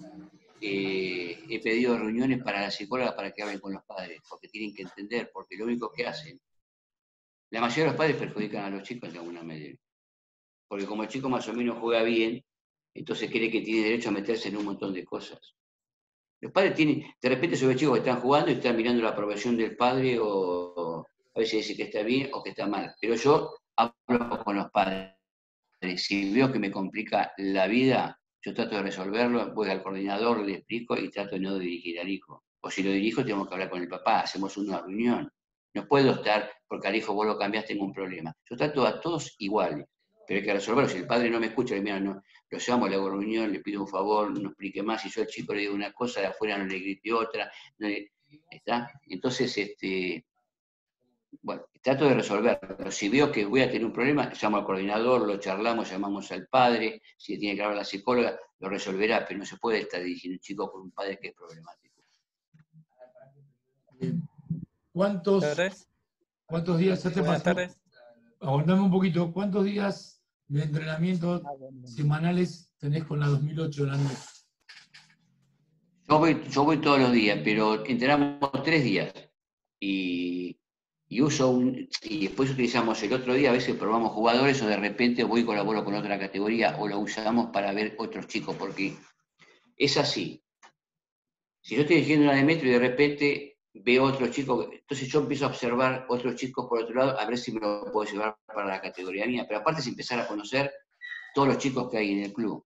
he pedido reuniones para la psicóloga para que hablen con los padres, porque tienen que entender, porque lo único que hacen, la mayoría de los padres perjudican a los chicos de alguna medida. Porque como el chico más o menos juega bien, entonces cree que tiene derecho a meterse en un montón de cosas. Los padres tienen, de repente se ve chicos que están jugando y están mirando la aprobación del padre o a veces dice que está bien o que está mal. Pero yo hablo con los padres. Si veo que me complica la vida, yo trato de resolverlo, voy al coordinador, le explico y trato de no dirigir al hijo. O si lo dirijo, tenemos que hablar con el papá, hacemos una reunión. No puedo estar, porque al hijo vos lo cambiás, tengo un problema. Yo trato a todos iguales, pero hay que resolverlo. Si el padre no me escucha, le mira, no, lo llamo, le hago reunión, le pido un favor, no explique más. Si yo al chico le digo una cosa, de afuera no le grite otra. No le, ¿está? Entonces, bueno, trato de resolverlo. Si veo que voy a tener un problema, llamo al coordinador, lo charlamos, llamamos al padre, si tiene que hablar la psicóloga, lo resolverá, pero no se puede estar dirigiendo un chico con un padre que es problemático. ¿Cuántos días ya te pasó? Aguantame un poquito. ¿Cuántos días de entrenamiento semanales tenés con la 2008 en la noche? Yo voy todos los días, pero entrenamos 3 días. Y después utilizamos el otro día, a veces probamos jugadores o de repente voy y colaboro con otra categoría o lo usamos para ver otros chicos, porque es así. Si yo estoy dirigiendo una de metro y de repente veo otros chicos, entonces yo empiezo a observar otros chicos por otro lado, a ver si me lo puedo llevar para la categoría mía, pero aparte es empezar a conocer todos los chicos que hay en el club.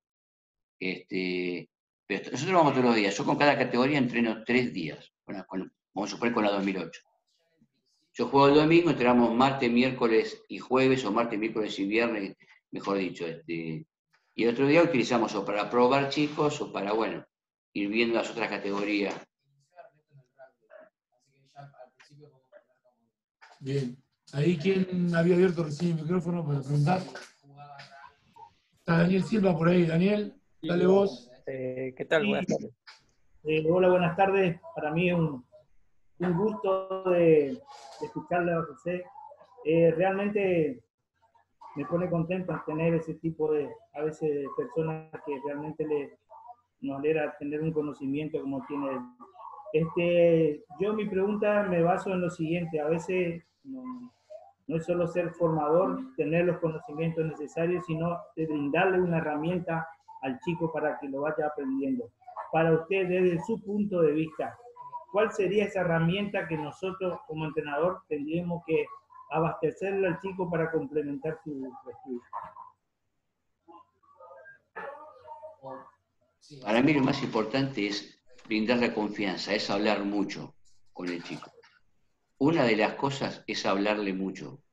Pero nosotros vamos todos los días, yo con cada categoría entreno 3 días, vamos a suponer con la 2008. Yo juego el domingo, entrenamos martes, miércoles y jueves, o martes, miércoles y viernes, mejor dicho. Y el otro día utilizamos o para probar chicos o para, bueno, ir viendo las otras categorías. Bien. Ahí, ¿quién había abierto recién el micrófono para preguntar? Está Daniel Silva por ahí. Daniel, dale vos. ¿Qué tal? Buenas tardes. Hola, buenas tardes. Para mí es un gusto de escucharle a José. Realmente me pone contento tener ese tipo de, a veces, de personas que realmente nos alegra tener un conocimiento como tiene él. Yo mi pregunta me baso en lo siguiente. A veces no es solo ser formador, tener los conocimientos necesarios, sino de brindarle una herramienta al chico para que lo vaya aprendiendo. Para usted, desde su punto de vista, ¿cuál sería esa herramienta que nosotros como entrenador tendríamos que abastecerle al chico para complementar su estudio? Para mí lo más importante es brindarle confianza, es hablar mucho con el chico. Una de las cosas es hablarle mucho,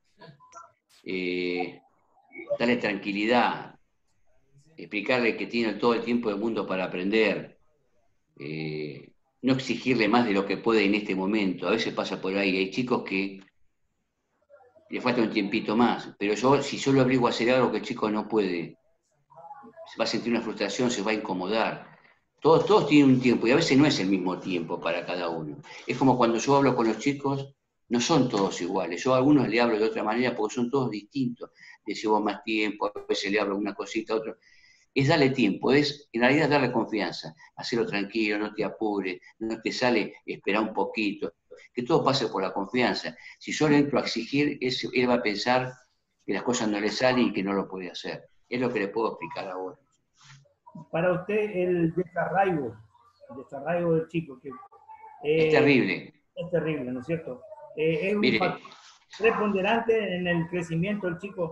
darle tranquilidad, explicarle que tiene todo el tiempo del mundo para aprender, no exigirle más de lo que puede en este momento. A veces pasa por ahí, hay chicos que le falta un tiempito más, pero si yo lo obligo a hacer algo que el chico no puede, se va a sentir una frustración, se va a incomodar. Todos tienen un tiempo y a veces no es el mismo tiempo para cada uno. Es como cuando yo hablo con los chicos, no son todos iguales. Yo a algunos le hablo de otra manera porque son todos distintos. Les llevo más tiempo, a veces le hablo una cosita a otro. Es darle tiempo, es en realidad darle confianza, hacerlo tranquilo, no te apures, no te sale, espera un poquito, que todo pase por la confianza. Si yo le entro a exigir, él va a pensar que las cosas no le salen y que no lo puede hacer. Es lo que le puedo explicar ahora. Para usted, el desarraigo del chico, que es terrible. Es terrible, ¿no es cierto? Es un Mire, factor preponderante en el crecimiento del chico.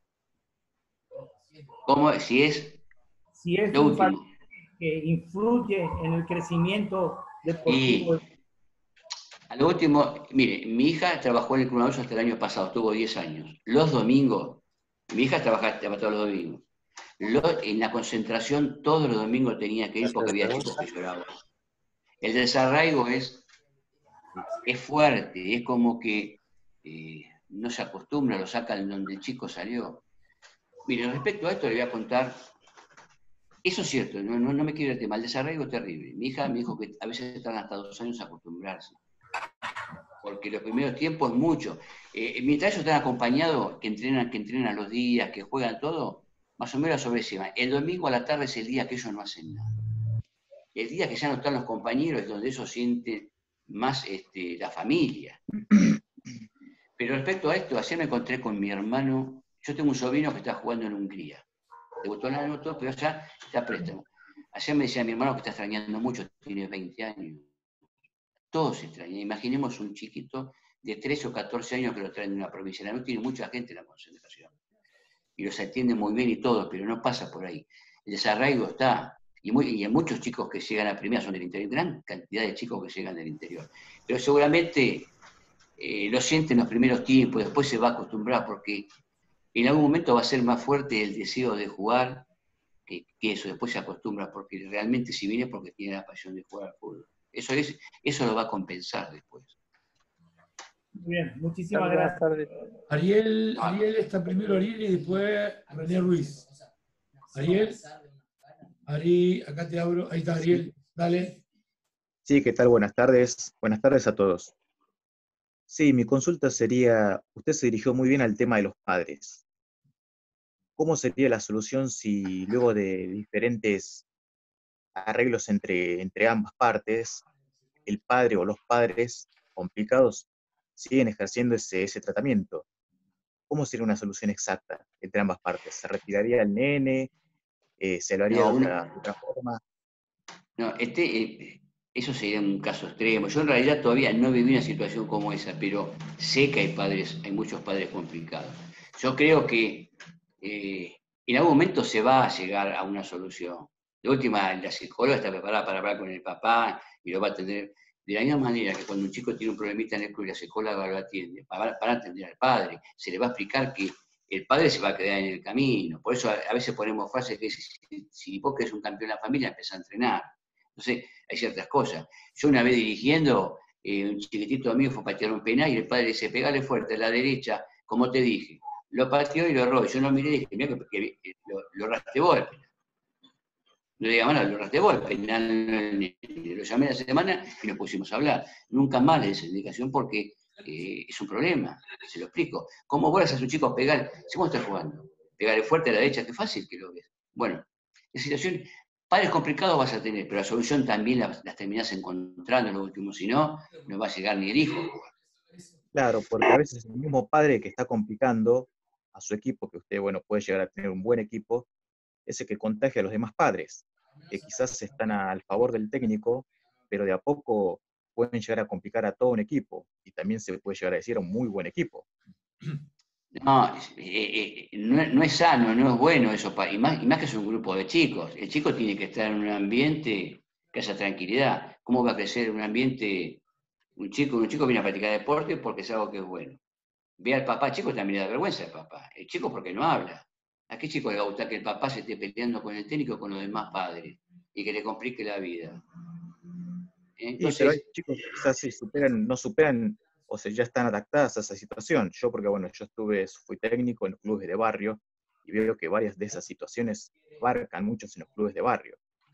¿cómo? Si es lo un factor que influye en el crecimiento deportivo. Y a lo último, mire, mi hija trabajó en el Club Mayor hasta el año pasado, tuvo 10 años. Los domingos, mi hija trabajaba todos los domingos. En la concentración todos los domingos tenía que ir porque había chicos que lloraban. El desarraigo es fuerte, es como que no se acostumbra, lo sacan donde el chico salió. Mire, respecto a esto le voy a contar, eso es cierto, no me quiero ir al tema, el desarraigo es terrible. Mi hija me dijo que a veces tardan hasta 2 años acostumbrarse, porque los primeros tiempos es mucho. Mientras ellos están acompañados, que entrenan los días, que juegan todo, más o menos sobrelleva. El domingo a la tarde es el día que ellos no hacen nada. El día que ya no están los compañeros es donde ellos sienten más la familia. Pero respecto a esto, ayer me encontré con mi hermano. Yo tengo un sobrino que está jugando en Hungría. Debutó en la noche, pero ya está préstamo. Ayer me decía mi hermano que está extrañando mucho, tiene 20 años. Todos se extrañan. Imaginemos un chiquito de 13 o 14 años que lo traen de una provincia. No tiene mucha gente en la concentración. Y los atiende muy bien y todo, pero no pasa por ahí. El desarraigo está. Y hay muchos chicos que llegan a primera son del interior, gran cantidad de chicos que llegan del interior. Pero seguramente lo sienten los primeros tiempos, después se va a acostumbrar, porque en algún momento va a ser más fuerte el deseo de jugar que eso, después se acostumbra, porque realmente si viene es porque tiene la pasión de jugar al fútbol. Eso lo va a compensar después. Muy bien, muchísimas gracias. Ariel está primero Ariel y después René Ruiz. Ariel, acá te abro, ahí está Ariel, dale. Sí, ¿qué tal? Buenas tardes. Buenas tardes a todos. Sí, mi consulta sería, usted se dirigió muy bien al tema de los padres. ¿Cómo sería la solución si luego de diferentes arreglos entre ambas partes, el padre o los padres complicados siguen ejerciendo ese tratamiento? ¿Cómo sería una solución exacta entre ambas partes? ¿Se retiraría el nene? ¿Se lo haría de otra forma? No, eso sería un caso extremo. Yo en realidad todavía no viví una situación como esa, pero sé que hay muchos padres complicados. Yo creo que en algún momento se va a llegar a una solución. De última, la psicóloga está preparada para hablar con el papá y lo va a atender. De la misma manera que cuando un chico tiene un problemita en el club y la psicóloga lo atiende, para atender al padre, se le va a explicar que el padre se va a quedar en el camino. Por eso a veces ponemos frases que dicen, si vos querés un campeón en la familia, empezá a entrenar. Entonces, hay ciertas cosas. Yo una vez dirigiendo, un chiquitito mío fue a patear un penal y el padre dice, pegale fuerte a la derecha, como te dije. Lo pateó y lo erró. Yo no miré y dije, mira que lo rastebó el penal. No le diga, lo rastebó el penal. Lo llamé la semana y nos pusimos a hablar. Nunca más le hice indicación porque es un problema. Se lo explico. ¿Cómo vuelves a su chico a pegar? ¿Cómo estás jugando? Pegarle fuerte a la derecha, qué fácil que lo ves. Bueno, la situación, padres complicados vas a tener, pero la solución también las terminás encontrando en lo último. Si no, no va a llegar ni el hijo. Claro, porque a veces el mismo padre que está complicando a su equipo, que usted, bueno, puede llegar a tener un buen equipo, es el que contagia a los demás padres, que quizás están al favor del técnico, pero de a poco pueden llegar a complicar a todo un equipo, y también se puede llegar a decir a un muy buen equipo. No, no es sano, no es bueno eso, y más que es un grupo de chicos. El chico tiene que estar en un ambiente que haya tranquilidad. ¿Cómo va a crecer en un ambiente? Un chico viene a practicar deporte porque es algo que es bueno. Ve al papá, chico también le da vergüenza al papá. El chico porque no habla. ¿A qué chico le va a gustar que el papá se esté peleando con el técnico o con los demás padres? Y que le complique la vida. Sí, pero hay chicos que quizás sí no superan, o sea, ya están adaptadas a esa situación. Yo, porque bueno, fui técnico en los clubes de barrio, y veo que varias de esas situaciones abarcan muchos en los clubes de barrio.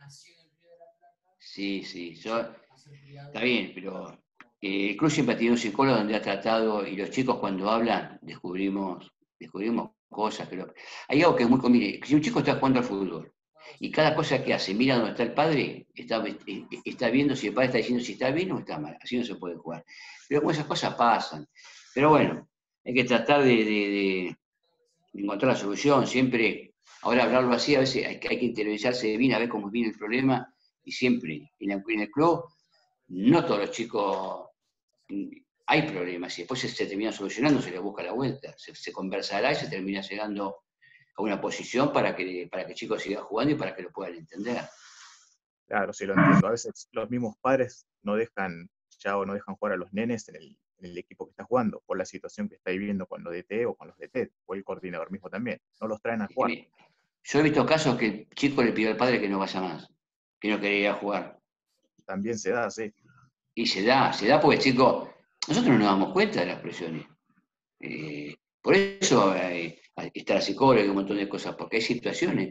Sí, está bien, pero el club siempre ha tenido un psicólogo donde ha tratado, y los chicos cuando hablan descubrimos cosas, pero hay algo que es muy común. Si un chico está jugando al fútbol y cada cosa que hace, mira dónde está el padre, está viendo si el padre está diciendo si está bien o está mal, así no se puede jugar. Pero como esas cosas pasan. Pero bueno, hay que tratar de encontrar la solución, siempre, ahora hablarlo así, a veces hay que interiorizarse bien, a ver cómo viene el problema, y siempre, en el club, no todos los chicos, hay problemas, y después se termina solucionando, se le busca la vuelta, se conversará y se termina llegando a una posición para que el chico siga jugando y para que lo puedan entender. Claro, sí lo entiendo. A veces los mismos padres no dejan jugar a los nenes en el equipo que está jugando, por la situación que está viviendo con los DT o con los DT, o el coordinador mismo también. No los traen a jugar. Yo he visto casos que el chico le pidió al padre que no vaya más, que no quería ir a jugar. También se da, sí. Y se da porque el chico, nosotros no nos damos cuenta de las presiones. Por eso está la psicóloga y un montón de cosas, porque hay situaciones.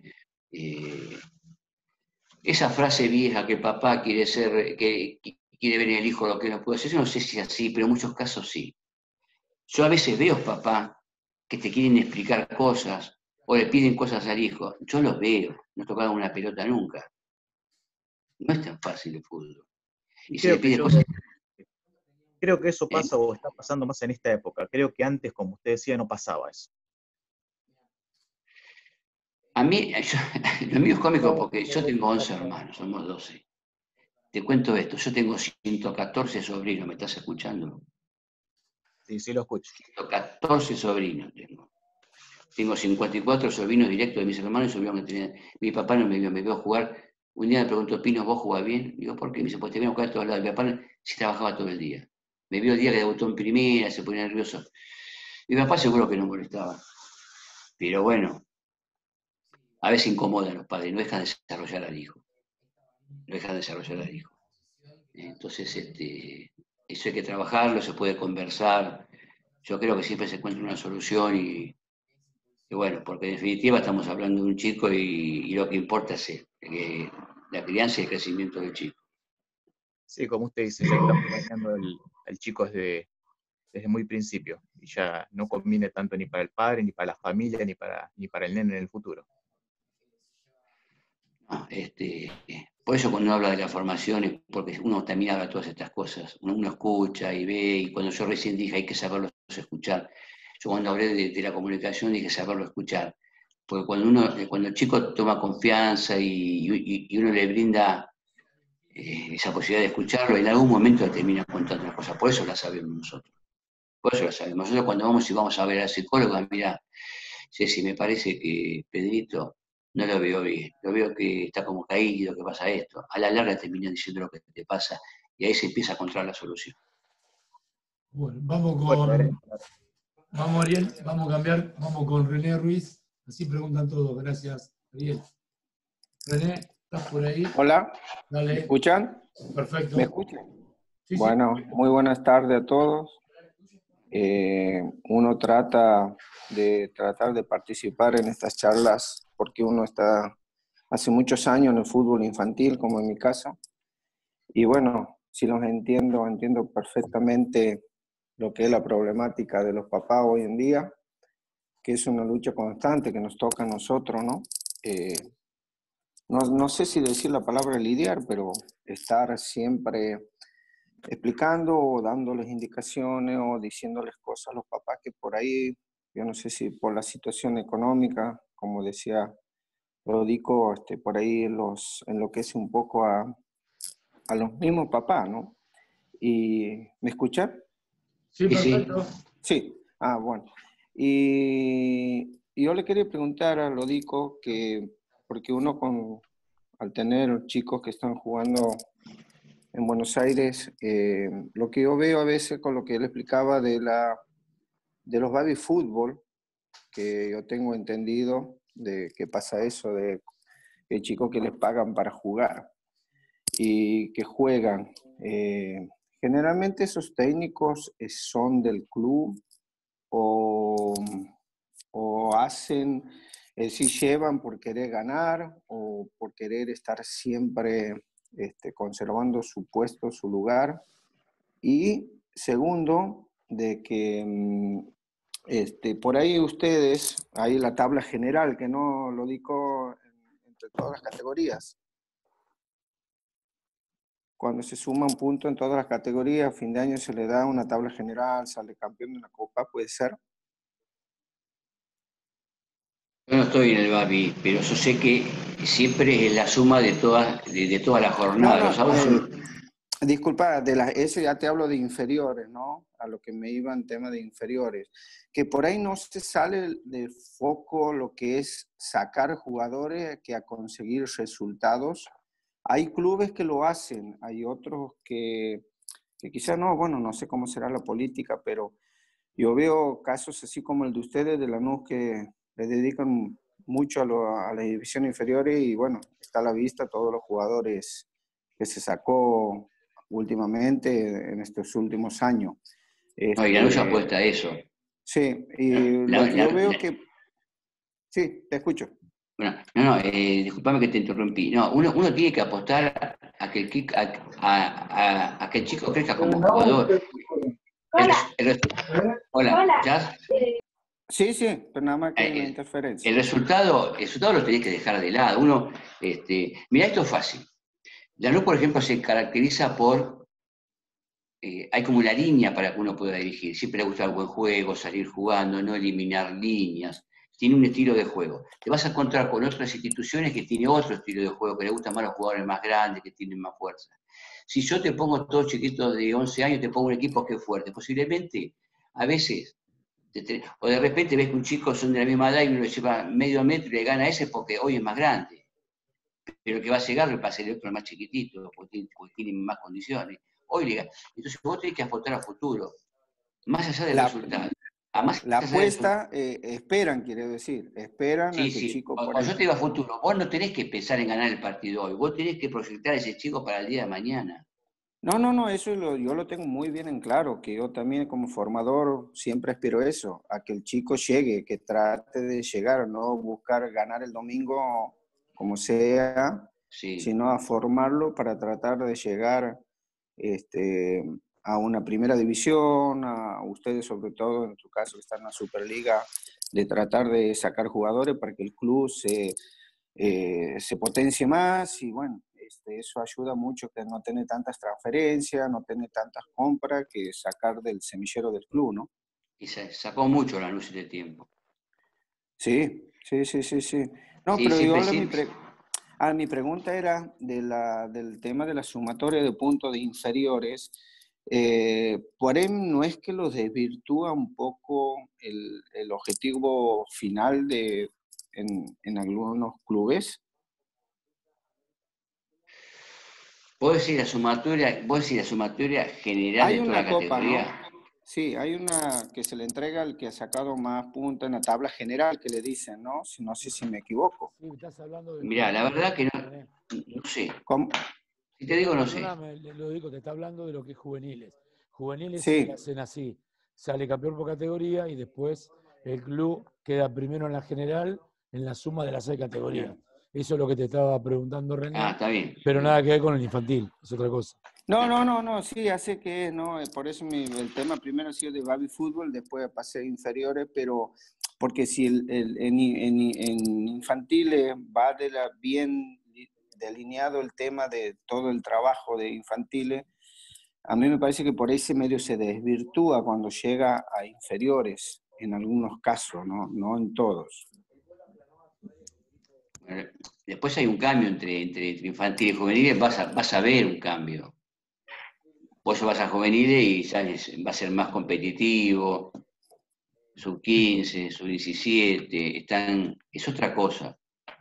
Esa frase vieja que el papá quiere quiere ver en el hijo lo que no puede hacer, yo no sé si es así, pero en muchos casos sí. Yo a veces veo papá que te quieren explicar cosas o le piden cosas al hijo. Yo los veo, no tocaron una pelota nunca. No es tan fácil el fútbol. Y se le pide cosas. Creo que eso pasa o está pasando más en esta época. Creo que antes, como usted decía, no pasaba eso. A mí, lo mío es cómico porque yo tengo 11 hermanos, somos 12. Te cuento esto, yo tengo 114 sobrinos, ¿me estás escuchando? Sí, lo escucho. 114 sobrinos tengo. Tengo 54 sobrinos directos de mis hermanos y mi papá no me vio jugar. Un día me preguntó, Pino, ¿vos jugás bien? Digo, ¿por qué? Me dice, pues te veo jugar a todos lados. Mi papá sí trabajaba todo el día. Me vio el día que debutó en primera, se ponía nervioso. Mi papá seguro que no molestaba. Pero bueno, a veces incomodan los padres, no dejan de desarrollar al hijo. Entonces, eso hay que trabajarlo, se puede conversar. Yo creo que siempre se encuentra una solución y bueno, porque en definitiva estamos hablando de un chico y lo que importa es la crianza y el crecimiento del chico. Sí, como usted dice, ya estamos dañando al chico desde muy principio, y ya no conviene tanto ni para el padre, ni para la familia, ni para el nene en el futuro. No, por eso cuando uno habla de la formación es porque uno también habla de todas estas cosas, uno escucha y ve, y cuando yo recién dije hay que saberlo escuchar, yo cuando hablé de la comunicación dije saberlo escuchar, porque cuando el chico toma confianza y uno le brinda esa posibilidad de escucharlo, en algún momento termina contando las cosas, por eso la sabemos nosotros. Nosotros cuando vamos a ver al psicólogo, mira, Ceci, me parece que Pedrito no lo veo bien, lo veo que está como caído, que pasa esto. A la larga termina diciendo lo que te pasa y ahí se empieza a encontrar la solución. Bueno, vamos Ariel, vamos a cambiar, vamos con René Ruiz, así preguntan todos, gracias Ariel. René, ¿estás por ahí? Hola, Dale. ¿me escuchan? Perfecto. ¿Me escuchan? Sí, sí. Bueno, muy buenas tardes a todos. Uno trata de participar en estas charlas porque uno está hace muchos años en el fútbol infantil, como en mi caso. Y bueno, si los entiendo perfectamente lo que es la problemática de los papás hoy en día, que es una lucha constante que nos toca a nosotros, ¿no? No sé si decir la palabra lidiar, pero estar siempre explicando o dándoles indicaciones o diciéndoles cosas a los papás que por ahí, yo no sé si por la situación económica, como decía Rodico, por ahí los enloquece un poco a los mismos papás, ¿no? Y, ¿me escuchan? Sí, Sí, sí. perfecto. Sí, bueno. Y yo le quería preguntar a Rodico que, porque uno al tener chicos que están jugando en Buenos Aires, lo que yo veo a veces con lo que él explicaba de los baby fútbol, que yo tengo entendido de que pasa eso, de que chicos que les pagan para jugar y que juegan. Generalmente esos técnicos son del club o hacen, si llevan por querer ganar o por querer estar siempre conservando su puesto, su lugar. Y segundo, de que por ahí ustedes, ahí la tabla general, que no lo digo entre todas las categorías. Cuando se suman puntos en todas las categorías, a fin de año se le da una tabla general, sale campeón de una copa, puede ser. Yo no estoy en el Babi, pero yo sé que siempre es la suma de toda la jornada. No, Los sábados son... disculpa, eso ya te hablo de inferiores, ¿no? A lo que me iba en tema de inferiores. Que por ahí no se sale de foco lo que es sacar jugadores que a conseguir resultados. Hay clubes que lo hacen, hay otros que quizás no, bueno, no sé cómo será la política, pero yo veo casos así como el de ustedes, de Lanús, que le dedican mucho a las divisiones inferiores y bueno, está a la vista todos los jugadores que se sacó últimamente en estos últimos años. No, y la lucha apuesta a eso. Sí, y lo que yo veo que... Sí, te escucho. Bueno, disculpame que te interrumpí. No, uno tiene que apostar a que el chico crezca como jugador. Hola, ¿ya? Sí, pero nada más que una El interferencia. resultado lo tenés que dejar de lado. Mira, esto es fácil. Lanús, por ejemplo, se caracteriza por, hay como una línea para que uno pueda dirigir. Siempre le gusta el buen juego, salir jugando, no eliminar líneas. Tiene un estilo de juego. Te vas a encontrar con otras instituciones que tienen otro estilo de juego, que le gustan más los jugadores más grandes, que tienen más fuerza. Si yo te pongo todos chiquitos de 11 años, te pongo un equipo que es fuerte. Posiblemente, a veces, o de repente ves que un chico son de la misma edad y uno le lleva medio metro y le gana a ese porque hoy es más grande. Pero el que va a llegar le pasa el otro más chiquitito, porque tiene más condiciones. Entonces vos tenés que apostar a futuro, más allá del resultado. La apuesta, esperan, quiere decir, esperan a que el chico... Cuando yo te digo a futuro, vos no tenés que pensar en ganar el partido hoy, vos tenés que proyectar a ese chico para el día de mañana. No, eso yo lo tengo muy bien en claro, que yo también como formador siempre espero eso, a que el chico llegue, que trate de llegar, no buscar ganar el domingo como sea, sino a formarlo para tratar de llegar a una primera división, a ustedes sobre todo, en tu caso que están en la Superliga, de tratar de sacar jugadores para que el club se potencie más y bueno, eso ayuda mucho que no tiene tantas transferencias, no tiene tantas compras que sacar del semillero del club, ¿no? Y se sacó mucho la luz de tiempo. Sí. No, sí, pero siempre, mi pregunta era del tema de la sumatoria de puntos de inferiores. Por ahí no es que los desvirtúa un poco el objetivo final en algunos clubes. vos decís la sumatoria general Hay de toda una la copa, categoría. ¿no? Sí, hay una que se le entrega al que ha sacado más puntos en la tabla general, que le dicen, ¿no? No sé si me equivoco. Sí, estás hablando del Mirá, la verdad que no sé. ¿Cómo? Si te digo, no sé. Perdóname, lo digo, te está hablando de lo que es juveniles. Juveniles Sí. se hacen así. Sale campeón por categoría y después el club queda primero en la general en la suma de las 6 categorías. Eso es lo que te estaba preguntando René. Ah, está bien. Pero nada que ver con el infantil, es otra cosa. No, sí, hace que no, por eso el tema primero ha sido de baby fútbol, después pasé a inferiores, pero porque si en infantiles va bien delineado el tema de todo el trabajo de infantiles, a mí me parece que por ese medio se desvirtúa cuando llega a inferiores, en algunos casos, no en todos. Después hay un cambio entre infantil y juveniles, vas a ver un cambio. Vos vas a juveniles y va a ser más competitivo, sub-15, sub-17, es otra cosa.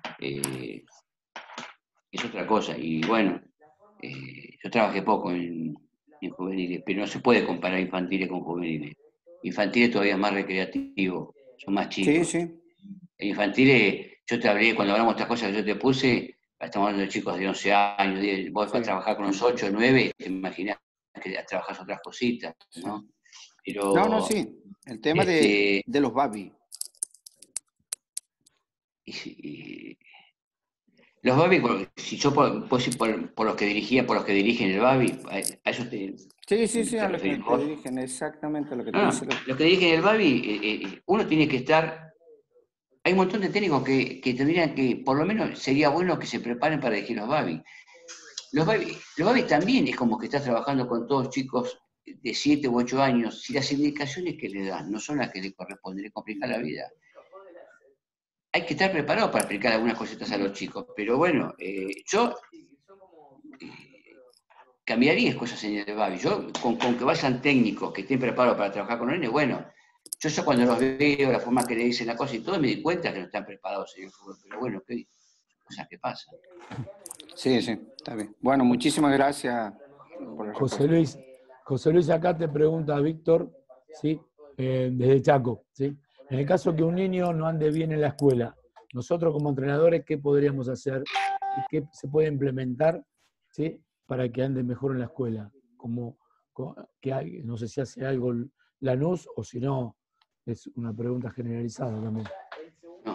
Es otra cosa. Y bueno, yo trabajé poco en juveniles, pero no se puede comparar infantiles con juveniles. Infantiles todavía es más recreativo, son más chicos. Sí, sí. Infantiles, yo te hablé, cuando hablamos de estas cosas que yo te puse, estamos hablando de chicos de 11 años, 10, vos vas a trabajar con los 8, 9, te imaginás que trabajás otras cositas, ¿no? Pero, no, sí, el tema de los babi. Los babi, si yo puedo decir por los que dirigían, por los que dirigen el babi, a eso te... Sí, a los que te dirigen, exactamente a lo que te dicen. Los que dirigen el babi, uno tiene que estar... Hay un montón de técnicos que tendrían que, por lo menos sería bueno que se preparen para dirigir los babi. Los babi también es como que estás trabajando con todos chicos de 7 u 8 años, si las indicaciones que le dan no son las que le corresponden, le complican la vida. Hay que estar preparado para explicar algunas cositas a los chicos, pero bueno, yo cambiaría cosas en el babi. Yo, con que vayan técnicos que estén preparados para trabajar con nenes, bueno, yo cuando los veo, la forma que le dicen la cosa y todo, me di cuenta que no están preparados en el fútbol, pero bueno, cosas que pasan. Sí, está bien. Bueno, muchísimas gracias por la José Luis, acá te pregunta Víctor, ¿sí? Desde Chaco, ¿sí? En el caso que un niño no ande bien en la escuela, nosotros como entrenadores, ¿qué podríamos hacer y qué se puede implementar, ¿sí? Para que ande mejor en la escuela? No sé si hace algo Lanús o si no, es una pregunta generalizada también. No,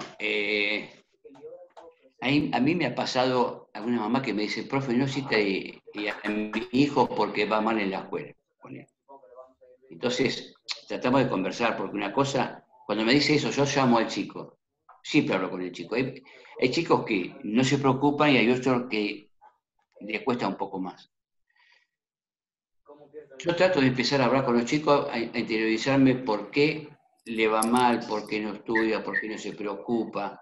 a mí me ha pasado alguna mamá que me dice, profe, no cite a mi hijo porque va mal en la escuela. Entonces, tratamos de conversar, porque una cosa, cuando me dice eso, yo llamo al chico, siempre hablo con el chico. Hay chicos que no se preocupan y hay otros que les cuesta un poco más. Yo trato de empezar a hablar con los chicos, a interiorizarme por qué le va mal, por qué no estudia, por qué no se preocupa.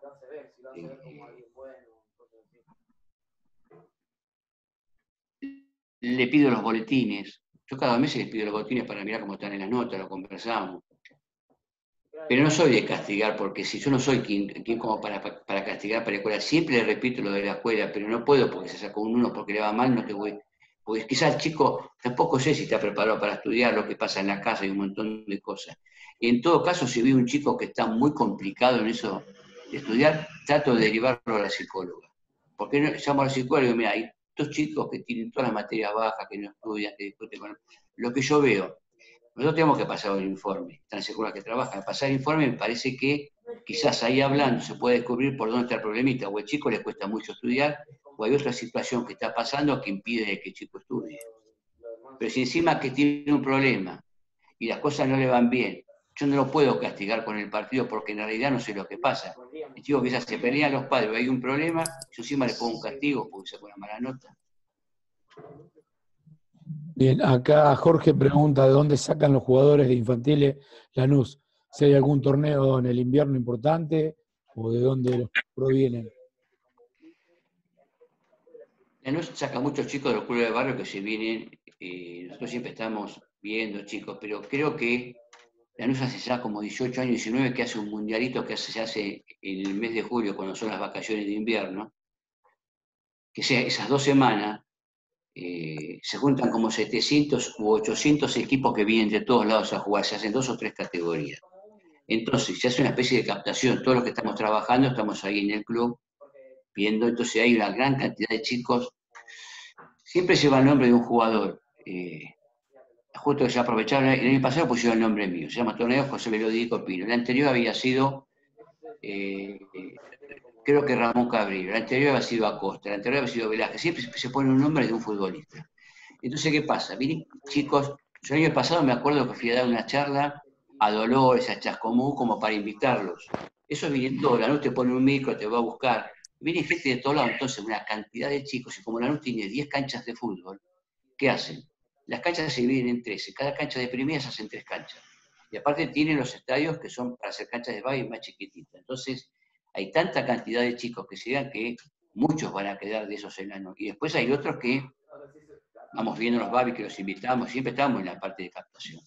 Le pido los boletines. Yo cada mes les pido los boletines para mirar cómo están en las notas, lo conversamos. Pero no soy de castigar, porque si yo no soy quien como para castigar para la escuela, siempre le repito lo de la escuela, pero no puedo porque se sacó un 1 porque le va mal, no te voy. Porque quizás el chico tampoco sé si está preparado para estudiar lo que pasa en la casa y un montón de cosas. Y en todo caso, si veo un chico que está muy complicado en eso de estudiar, trato de derivarlo a la psicóloga. Porque llamo a la psicóloga y digo, mira, hay estos chicos que tienen todas las materias bajas, que no estudian, que discuten con... Lo que yo veo, nosotros tenemos que pasar un informe, están seguros que trabajan. Pasar el informe me parece que quizás ahí hablando se puede descubrir por dónde está el problemita, o el chico le cuesta mucho estudiar, o hay otra situación que está pasando que impide que el chico estudie. Pero si encima que tiene un problema y las cosas no le van bien, yo no lo puedo castigar con el partido porque en realidad no sé lo que pasa. El chico quizás se pelean los padres, hay un problema, yo encima le pongo un castigo porque sacó una mala nota. Bien, acá Jorge pregunta de dónde sacan los jugadores de infantiles Lanús, si hay algún torneo en el invierno importante o de dónde los provienen. Lanús saca muchos chicos de los clubes de barrio que se vienen, nosotros siempre estamos viendo chicos, pero creo que Lanús hace ya como 18 años, 19, que hace un mundialito que se hace en el mes de julio, cuando son las vacaciones de invierno, que sea esas 2 semanas, se juntan como 700 u 800 equipos que vienen de todos lados a jugar, se hacen 2 o 3 categorías. Entonces, se hace una especie de captación, todos los que estamos trabajando estamos ahí en el club, viendo, entonces hay una gran cantidad de chicos, siempre lleva el nombre de un jugador. Justo que se aprovecharon, el año pasado pusieron el nombre mío, se llama Torneo José Melodico Pino. El anterior había sido, creo que Ramón Cabrera, el anterior había sido Acosta, el anterior había sido Velázquez, siempre se pone un nombre de un futbolista. Entonces, ¿qué pasa? Miren, chicos, yo el año pasado me acuerdo que fui a dar una charla a Dolores, a Chascomú, como para invitarlos. Eso viene todo, Lanús te pone un micro, te va a buscar. Viene gente de todos lados, entonces una cantidad de chicos, y como Lanús tiene 10 canchas de fútbol, ¿qué hacen? Las canchas se dividen en 13, cada cancha de primera se hacen 3 canchas. Y aparte tienen los estadios que son para hacer canchas de básquet más chiquititas. Entonces, hay tanta cantidad de chicos que se dan que muchos van a quedar de esos enanos. Y después hay otros que vamos viendo los babis que los invitamos, siempre estamos en la parte de captación.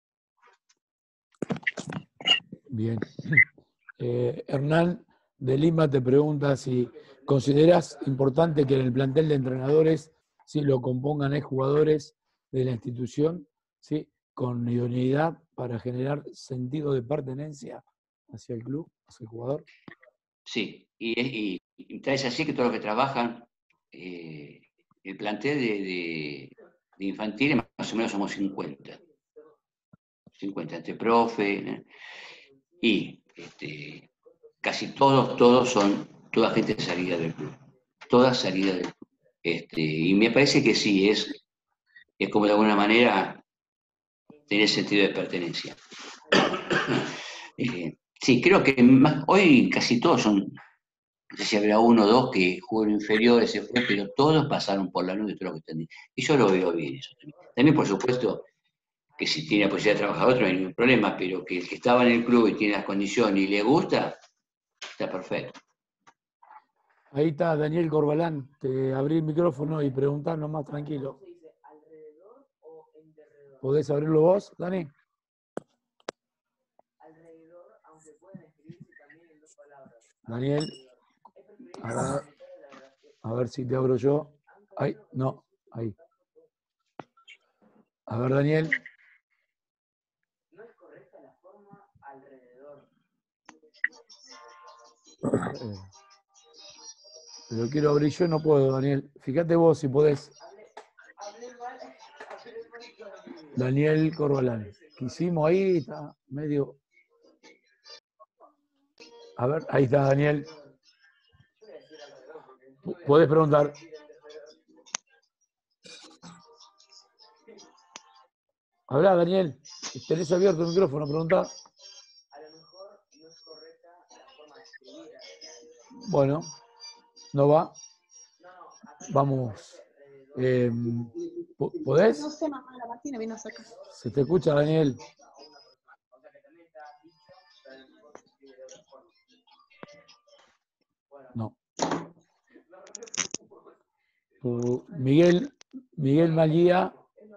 Bien. Hernán de Lima te pregunta si consideras importante que en el plantel de entrenadores si lo compongan jugadores de la institución, ¿sí? Con idoneidad para generar sentido de pertenencia hacia el club, hacia el jugador. Sí, y es así que todos los que trabajan, el plantel de infantiles más o menos somos 50. 50 entre profe, y casi todos son, toda gente de salida del club. Toda salida del club. Y me parece que sí, es como de alguna manera tener sentido de pertenencia. Sí, creo que hoy casi todos son, no sé si habrá uno o dos que jugaron inferiores, se fue, pero todos pasaron por la luz de todo lo que están. Y yo lo veo bien eso también. También, por supuesto, que si tiene la posibilidad de trabajar otro no hay ningún problema, pero que el que estaba en el club y tiene las condiciones y le gusta, está perfecto. Ahí está Daniel Corbalán, te abrí el micrófono y preguntá nomás tranquilo. ¿Podés abrirlo vos, Dani? Daniel, a ver si te abro yo. Ahí, no, ahí. A ver, Daniel. No es correcta la forma alrededor. Pero quiero abrir yo, no puedo, Daniel. Fíjate vos si podés. Daniel Corbalán. ¿Qué hicimos ahí? Está medio... A ver, ahí está Daniel. Podés preguntar. Habla, Daniel. Tenés abierto el micrófono, preguntá. A lo mejor no es correcta la forma de escribir. Bueno, no va. Vamos. ¿Podés? No sé, mamá, la Martina vino a sacar. ¿Se te escucha, Daniel? No. Miguel Maguía.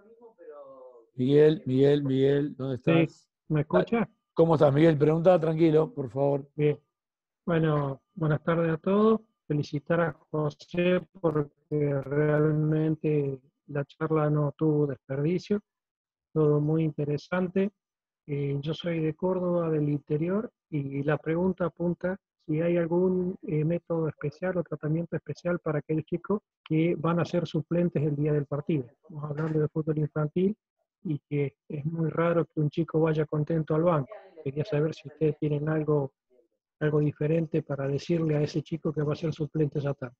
Miguel, ¿dónde estás? Sí, ¿me escucha? ¿Cómo estás, Miguel? Pregunta tranquilo, por favor. Bien. Bueno, buenas tardes a todos. Felicitar a José porque realmente la charla no tuvo desperdicio. Todo muy interesante. Yo soy de Córdoba, del interior, y la pregunta apunta si hay algún método especial o tratamiento especial para aquellos chicos que van a ser suplentes el día del partido. Estamos hablando de fútbol infantil y que es muy raro que un chico vaya contento al banco. Quería saber si ustedes tienen algo diferente para decirle a ese chico que va a ser suplente esa tarde.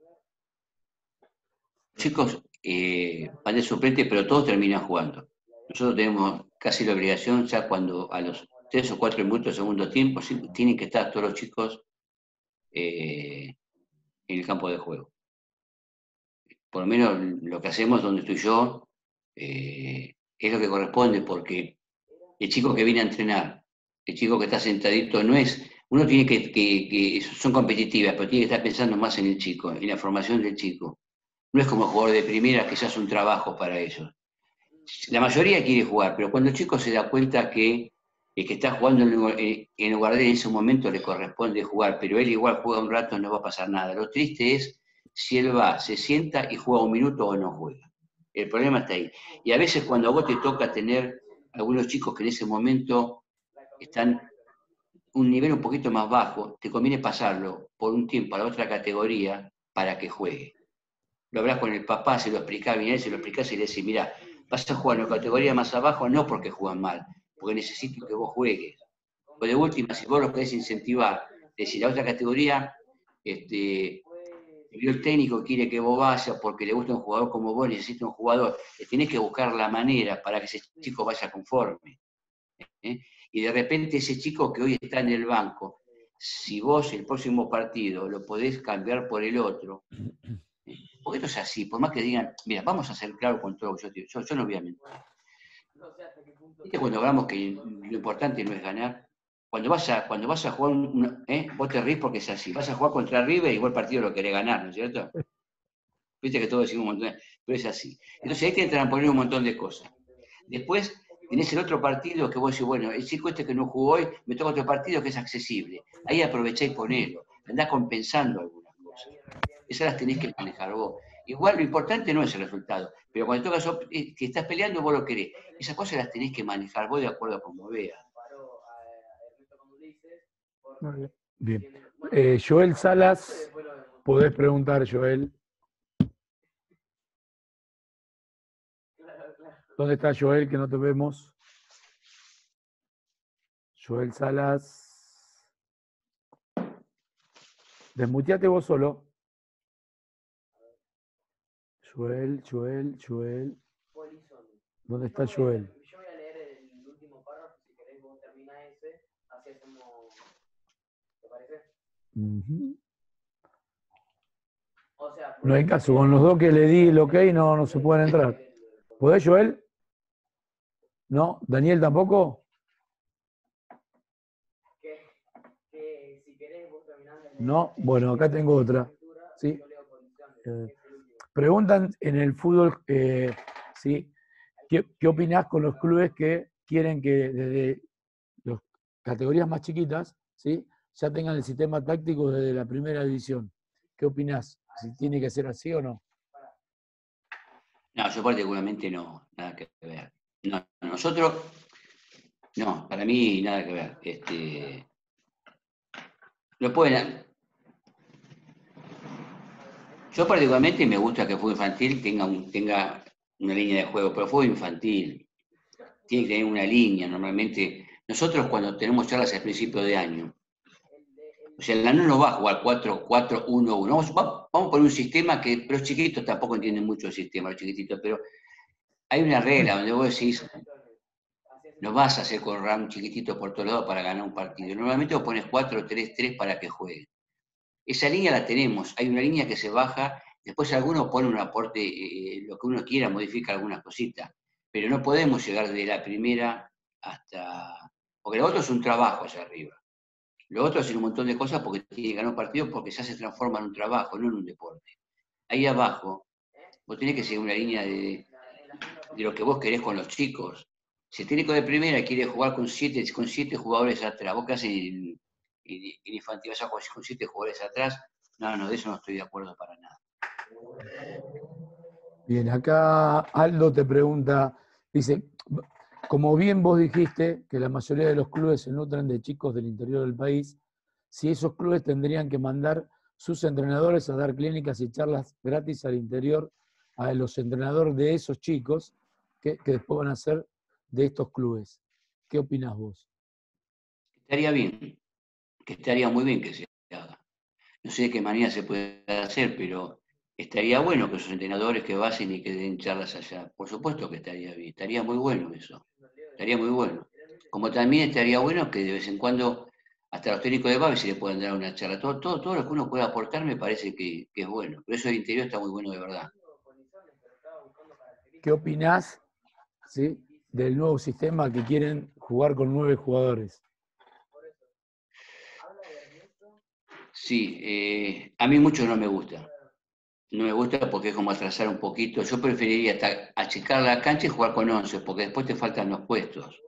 Chicos, van de suplente, pero todos terminan jugando. Nosotros tenemos casi la obligación, ya cuando a los 3 o 4 minutos del segundo tiempo, tienen que estar todos los chicos en el campo de juego. Por lo menos lo que hacemos donde estoy yo es lo que corresponde, porque el chico que viene a entrenar, el chico que está sentadito, no es... Uno tiene que son competitivas, pero tiene que estar pensando más en el chico, en la formación del chico. No es como el jugador de primera que se hace un trabajo para ellos. La mayoría quiere jugar, pero cuando el chico se da cuenta que el que está jugando en lugar de en ese momento le corresponde jugar, pero él igual juega un rato, no va a pasar nada. Lo triste es si él va, se sienta y juega un minuto o no juega. El problema está ahí. Y a veces cuando a vos te toca tener algunos chicos que en ese momento están un nivel un poquito más bajo, te conviene pasarlo por un tiempo a la otra categoría para que juegue. lo hablas con el papá, se lo explicás bien, se lo explicás y le decís, mira, vas a jugar en la categoría más abajo, no porque juegan mal, porque necesito que vos juegues. O de última, si vos lo querés incentivar, decir, la otra categoría, vio el técnico, quiere que vos vayas porque le gusta un jugador como vos, necesita un jugador, tenés que buscar la manera para que ese chico vaya conforme. Y de repente ese chico que hoy está en el banco, si vos el próximo partido lo podés cambiar por el otro, porque esto es así, por más que digan, mira, vamos a ser claros con todo, yo no voy a mentir. ¿Viste cuando hablamos que lo importante no es ganar? Cuando vas a jugar, vos te rís porque es así, vas a jugar contra River y vos el partido lo querés ganar, ¿no es cierto? Viste que todos decimos un montón, pero es así. Entonces ahí te entran a poner un montón de cosas. Después tenés el otro partido que vos decís, bueno, el chico que no jugó hoy, me toca otro partido que es accesible. Ahí aprovechá y ponelo, andás compensando algunas cosas. Esas las tenés que manejar vos. Igual lo importante no es el resultado, pero cuando tocas que estás peleando vos lo querés. Esas cosas las tenés que manejar vos de acuerdo a cómo veas. Muy bien. Bien. Joel Salas, podés preguntar, Joel. ¿Dónde está Joel, que no te vemos? Joel Salas. Desmuteate vos solo. Joel. ¿Dónde está Joel? Yo voy a leer el último párrafo, si querés vos termina ese, así hacemos, ¿te parece? O sea, no hay caso, con los dos que le di el ok no se pueden entrar. ¿Podés, Joel? ¿No? ¿Daniel tampoco? Que si querés vos terminás de leer. No, bueno, acá tengo otra. ¿Sí? Preguntan en el fútbol, ¿sí? ¿Qué opinás con los clubes que quieren que desde las categorías más chiquitas, ¿sí?, ya tengan el sistema táctico desde la primera división? ¿Qué opinás? ¿Si tiene que ser así o no? No, yo particularmente no, nada que ver. No, nosotros, no, para mí nada que ver. No pueden. Yo particularmente me gusta que el fútbol infantil tenga una línea de juego, pero el fútbol infantil tiene que tener una línea. Normalmente, nosotros cuando tenemos charlas al principio de año, o sea, el NANU no va a jugar 4-4-1-1. Vamos a poner un sistema que los chiquitos tampoco entienden mucho el sistema, los chiquititos, pero hay una regla donde vos decís, no vas a hacer correr un chiquitito por todos lados para ganar un partido. Normalmente vos pones 4-3-3 para que juegue. Esa línea la tenemos, hay una línea que se baja, después alguno pone un aporte, lo que uno quiera, modifica algunas cositas, pero no podemos llegar de la primera hasta... Porque lo otro es un trabajo allá arriba. Lo otro es hacer un montón de cosas porque tiene que ganar un partido porque ya se transforma en un trabajo, no en un deporte. Ahí abajo, vos tenés que seguir una línea de lo que vos querés con los chicos. Si el técnico de primera quiere jugar con siete jugadores atrás, vos que haces en infantil vas a jugar con 7 jugadores atrás, no, de eso no estoy de acuerdo para nada. Bien, acá Aldo te pregunta, dice, como bien vos dijiste que la mayoría de los clubes se nutren de chicos del interior del país, si esos clubes tendrían que mandar sus entrenadores a dar clínicas y charlas gratis al interior a los entrenadores de esos chicos que después van a ser de estos clubes. ¿Qué opinás vos? Estaría bien, que estaría muy bien que se haga. No sé de qué manera se puede hacer, pero estaría bueno que esos entrenadores que vayan y que den charlas allá. Por supuesto que estaría bien, estaría muy bueno eso. Estaría muy bueno. Como también estaría bueno que de vez en cuando hasta los técnicos de base se le puedan dar una charla. Todo lo que uno pueda aportar me parece que es bueno. Pero eso del interior está muy bueno de verdad. ¿Qué opinás, ¿sí?, del nuevo sistema que quieren jugar con 9 jugadores? Sí, a mí mucho no me gusta. No me gusta porque es como atrasar un poquito. Yo preferiría hasta achicar la cancha y jugar con 11, porque después te faltan los puestos.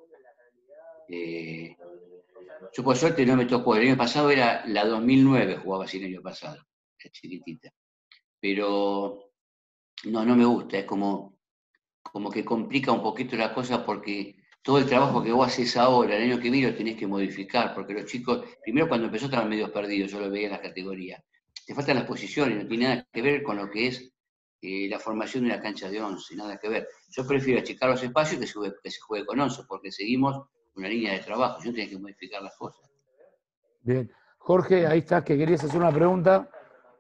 Yo por suerte no me tocó. El año pasado era la 2009, jugaba así el año pasado, la chiquitita. Pero no me gusta, es como que complica un poquito la cosa porque todo el trabajo que vos haces ahora, el año que viene, lo tenés que modificar, porque los chicos, primero cuando empezó estaban medio perdidos, yo lo veía en las categorías. Te faltan las posiciones, no tiene nada que ver con lo que es la formación de una cancha de 11, nada que ver. Yo prefiero achicar los espacios que se juegue con 11, porque seguimos una línea de trabajo, yo tengo que modificar las cosas. Bien. Jorge, ahí estás, que querías hacer una pregunta.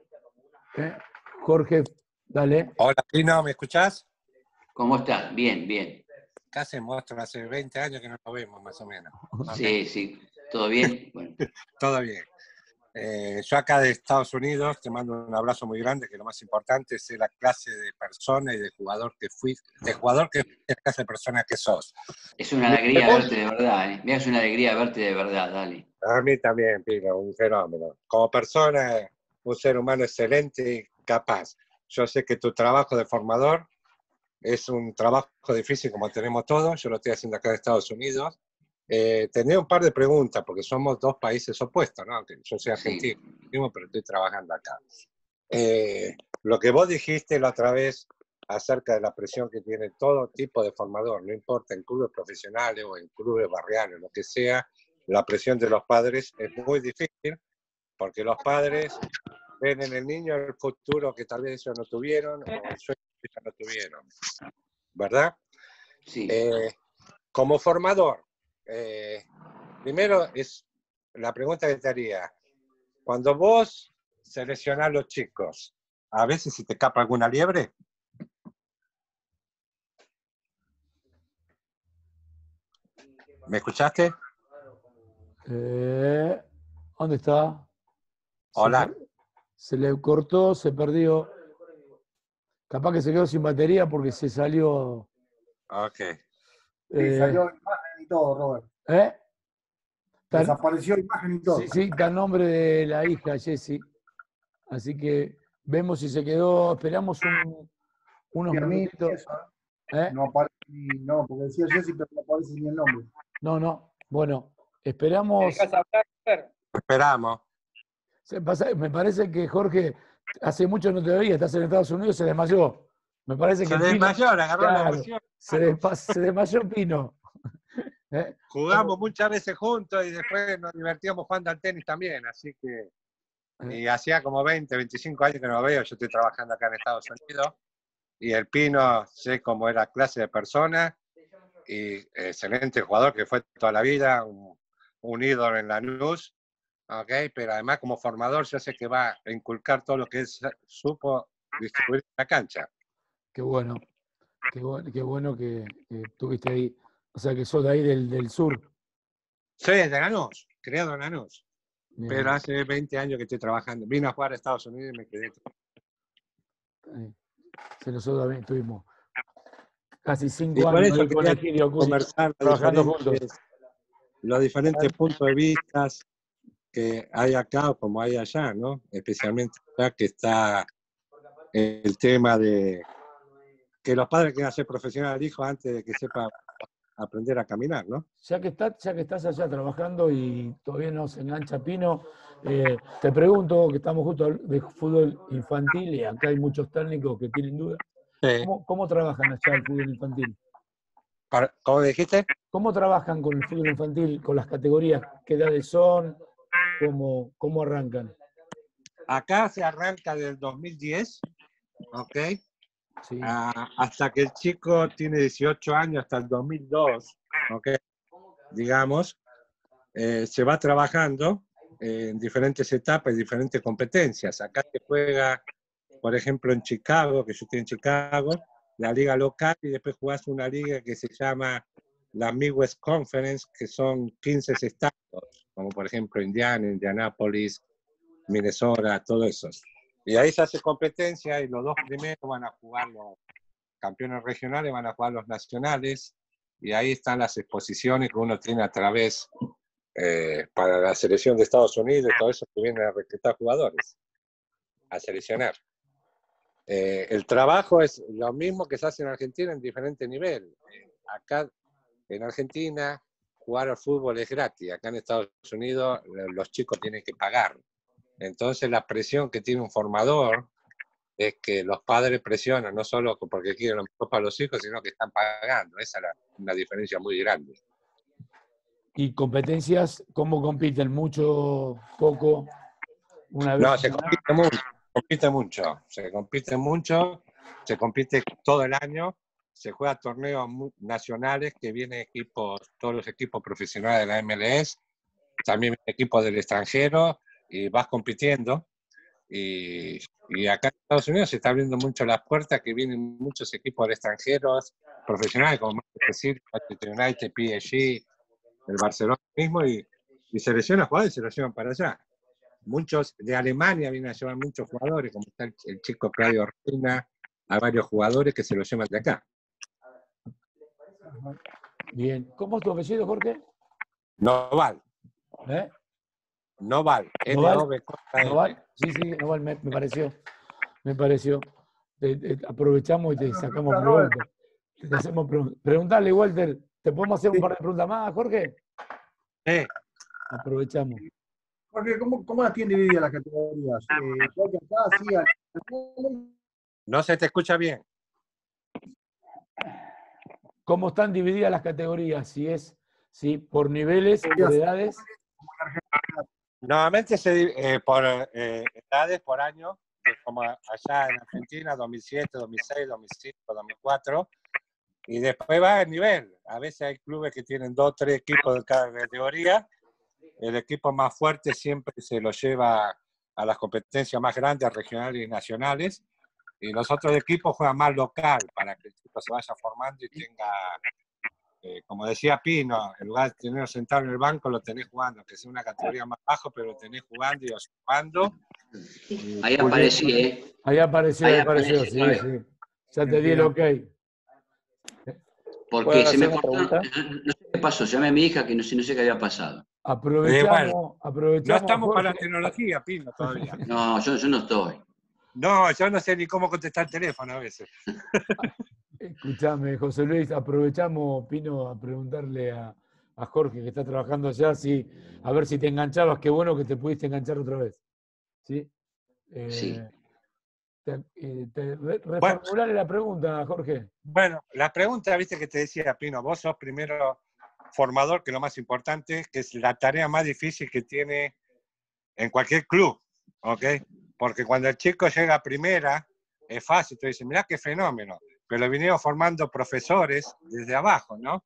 Jorge, dale. Hola, Pino, ¿me escuchás? ¿Cómo estás? Bien, bien. Casi monstruo, hace 20 años que no nos vemos, más o menos. Sí, sí. ¿Todo bien? Bueno. Todo bien. Yo acá de Estados Unidos te mando un abrazo muy grande, que lo más importante es la clase de persona y de jugador que fui, de jugador que es la clase de persona que sos. Es una alegría verte de verdad, ¿eh? Mira, es una alegría verte de verdad, dale. A mí también, Pino, un fenómeno. Como persona, un ser humano excelente y capaz. Yo sé que tu trabajo de formador es un trabajo difícil como tenemos todos, yo lo estoy haciendo acá en Estados Unidos. Tenía un par de preguntas, porque somos dos países opuestos, ¿no? Yo soy argentino, sí, pero estoy trabajando acá. Lo que vos dijiste la otra vez acerca de la presión que tiene todo tipo de formador, no importa en clubes profesionales o en clubes barriales, lo que sea, la presión de los padres es muy difícil, porque los padres ven en el niño el futuro que tal vez ellos no tuvieron, o el sueño que ellos no tuvieron, ¿verdad? Sí. Como formador, primero es la pregunta que te haría, cuando vos seleccionás a los chicos, a veces si te escapa alguna liebre. ¿Me escuchaste? ¿Dónde está? Hola. Se le cortó, se perdió. Capaz que se quedó sin batería porque se salió. Ok. Sí, salió imagen y todo, Robert. Desapareció imagen y todo. Sí, sí, está el nombre de la hija, Jessie. Así que vemos si se quedó, esperamos unos minutitos. No aparece ni, no, porque decía Jessy, pero no aparece ni el nombre. No. Bueno, esperamos. Esperamos. Me parece que Jorge, hace mucho no te veía, estás en Estados Unidos, se desmayó. Me parece que se desmayó, le agarró la emoción. Se desmayó Pino. Jugamos muchas veces juntos y después nos divertíamos jugando al tenis también, así que... Y hacía como 20, 25 años que no lo veo, yo estoy trabajando acá en Estados Unidos, y el Pino, sé cómo era clase de persona, y excelente jugador que fue toda la vida, un ídolo en Lanús, okay, pero además como formador yo sé que va a inculcar todo lo que él supo distribuir en la cancha. Qué bueno que estuviste ahí. O sea que sos de ahí del sur. Sí, de Lanús, criado en Lanús. Pero hace 20 años que estoy trabajando. Vine a jugar a Estados Unidos y me quedé. Nosotros también estuvimos casi 5 años en el colegio trabajando juntos. Los diferentes puntos de vista que hay acá como hay allá, ¿no? Especialmente acá que está el tema de que los padres quieren hacer profesional al hijo antes de que sepa aprender a caminar, ¿no? Ya que estás allá trabajando y todavía no se engancha Pino, te pregunto, que estamos justo de fútbol infantil y acá hay muchos técnicos que tienen dudas. Sí. ¿Cómo trabajan allá el fútbol infantil? ¿Cómo dijiste? ¿Cómo trabajan con el fútbol infantil, con las categorías? ¿Qué edades son? ¿Cómo arrancan? Acá se arranca del 2010, ¿ok? Sí. Hasta que el chico tiene 18 años, hasta el 2002, ¿ok? Digamos, se va trabajando en diferentes etapas y diferentes competencias. Acá se juega, por ejemplo, en Chicago, que yo estoy en Chicago, la liga local, y después jugás una liga que se llama la Midwest Conference, que son 15 estados, como por ejemplo Indiana, Indianapolis, Minnesota, todo eso. Y ahí se hace competencia y los dos primeros van a jugar los campeones regionales, van a jugar los nacionales, y ahí están las exposiciones que uno tiene a través para la selección de Estados Unidos, todo eso que viene a reclutar jugadores, a seleccionar. El trabajo es lo mismo que se hace en Argentina en diferente nivel. Acá en Argentina jugar al fútbol es gratis, acá en Estados Unidos los chicos tienen que pagar. Entonces la presión que tiene un formador es que los padres presionan, no solo porque quieren lo mejor para los hijos, sino que están pagando. Esa es una diferencia muy grande. ¿Y competencias, cómo compiten? ¿Mucho? ¿Poco? ¿Una vez? No, se compite mucho. Se compite mucho se compite todo el año, se juega torneos nacionales que vienen equipos, todos los equipos profesionales de la MLS, también equipos del extranjero, y vas compitiendo. Y acá en Estados Unidos se está abriendo mucho las puertas, que vienen muchos equipos extranjeros profesionales, como decir, Manchester United, PSG, el Barcelona mismo, y seleccionan jugadores y se los llevan para allá. Muchos de Alemania vienen a llevar muchos jugadores, como está el chico Claudio Reina, hay varios jugadores que se los llevan de acá. Bien. ¿Cómo es tu apellido, Jorge? Noval. ¿Eh? Noval. Noval. Sí, Noval, me pareció. Me pareció. Aprovechamos y te sacamos preguntas. Te hacemos preguntarle, Walter, ¿te podemos hacer un par de preguntas más, Jorge? Sí. Aprovechamos. Jorge, ¿cómo las tienen divididas las categorías? No se te escucha bien. ¿Cómo están divididas las categorías? Si por niveles, por edades. Normalmente por edades, por año, como allá en Argentina, 2007, 2006, 2005, 2004, y después va el nivel. A veces hay clubes que tienen 2 o 3 equipos de cada categoría. El equipo más fuerte siempre se lo lleva a las competencias más grandes, regionales y nacionales, y los otros equipos juegan más local para que el equipo se vaya formando y tenga, como decía Pino, en lugar de tenerlo sentado en el banco, lo tenés jugando, que sea una categoría más bajo, pero lo tenés jugando y observando. Ahí aparecí, Ahí apareció, sí. Ya te di el ok. Porque se me cortó, no sé qué pasó, llamé a mi hija que no sé qué había pasado. Aprovechamos. No estamos para la tecnología, Pino, todavía. No, yo no estoy. No, yo no sé ni cómo contestar el teléfono a veces. Escuchame, José Luis, aprovechamos, Pino, a preguntarle a Jorge, que está trabajando allá, a ver si te enganchabas. Qué bueno que te pudiste enganchar otra vez. ¿Sí? Sí. Reformularle la pregunta, Jorge. Bueno, la pregunta, viste que te decía, Pino, vos sos primero formador, que es lo más importante, que es la tarea más difícil que tiene en cualquier club, ¿ok? Porque cuando el chico llega a primera, es fácil, tú dices, mirá qué fenómeno, pero lo vinieron formando profesores desde abajo, ¿no?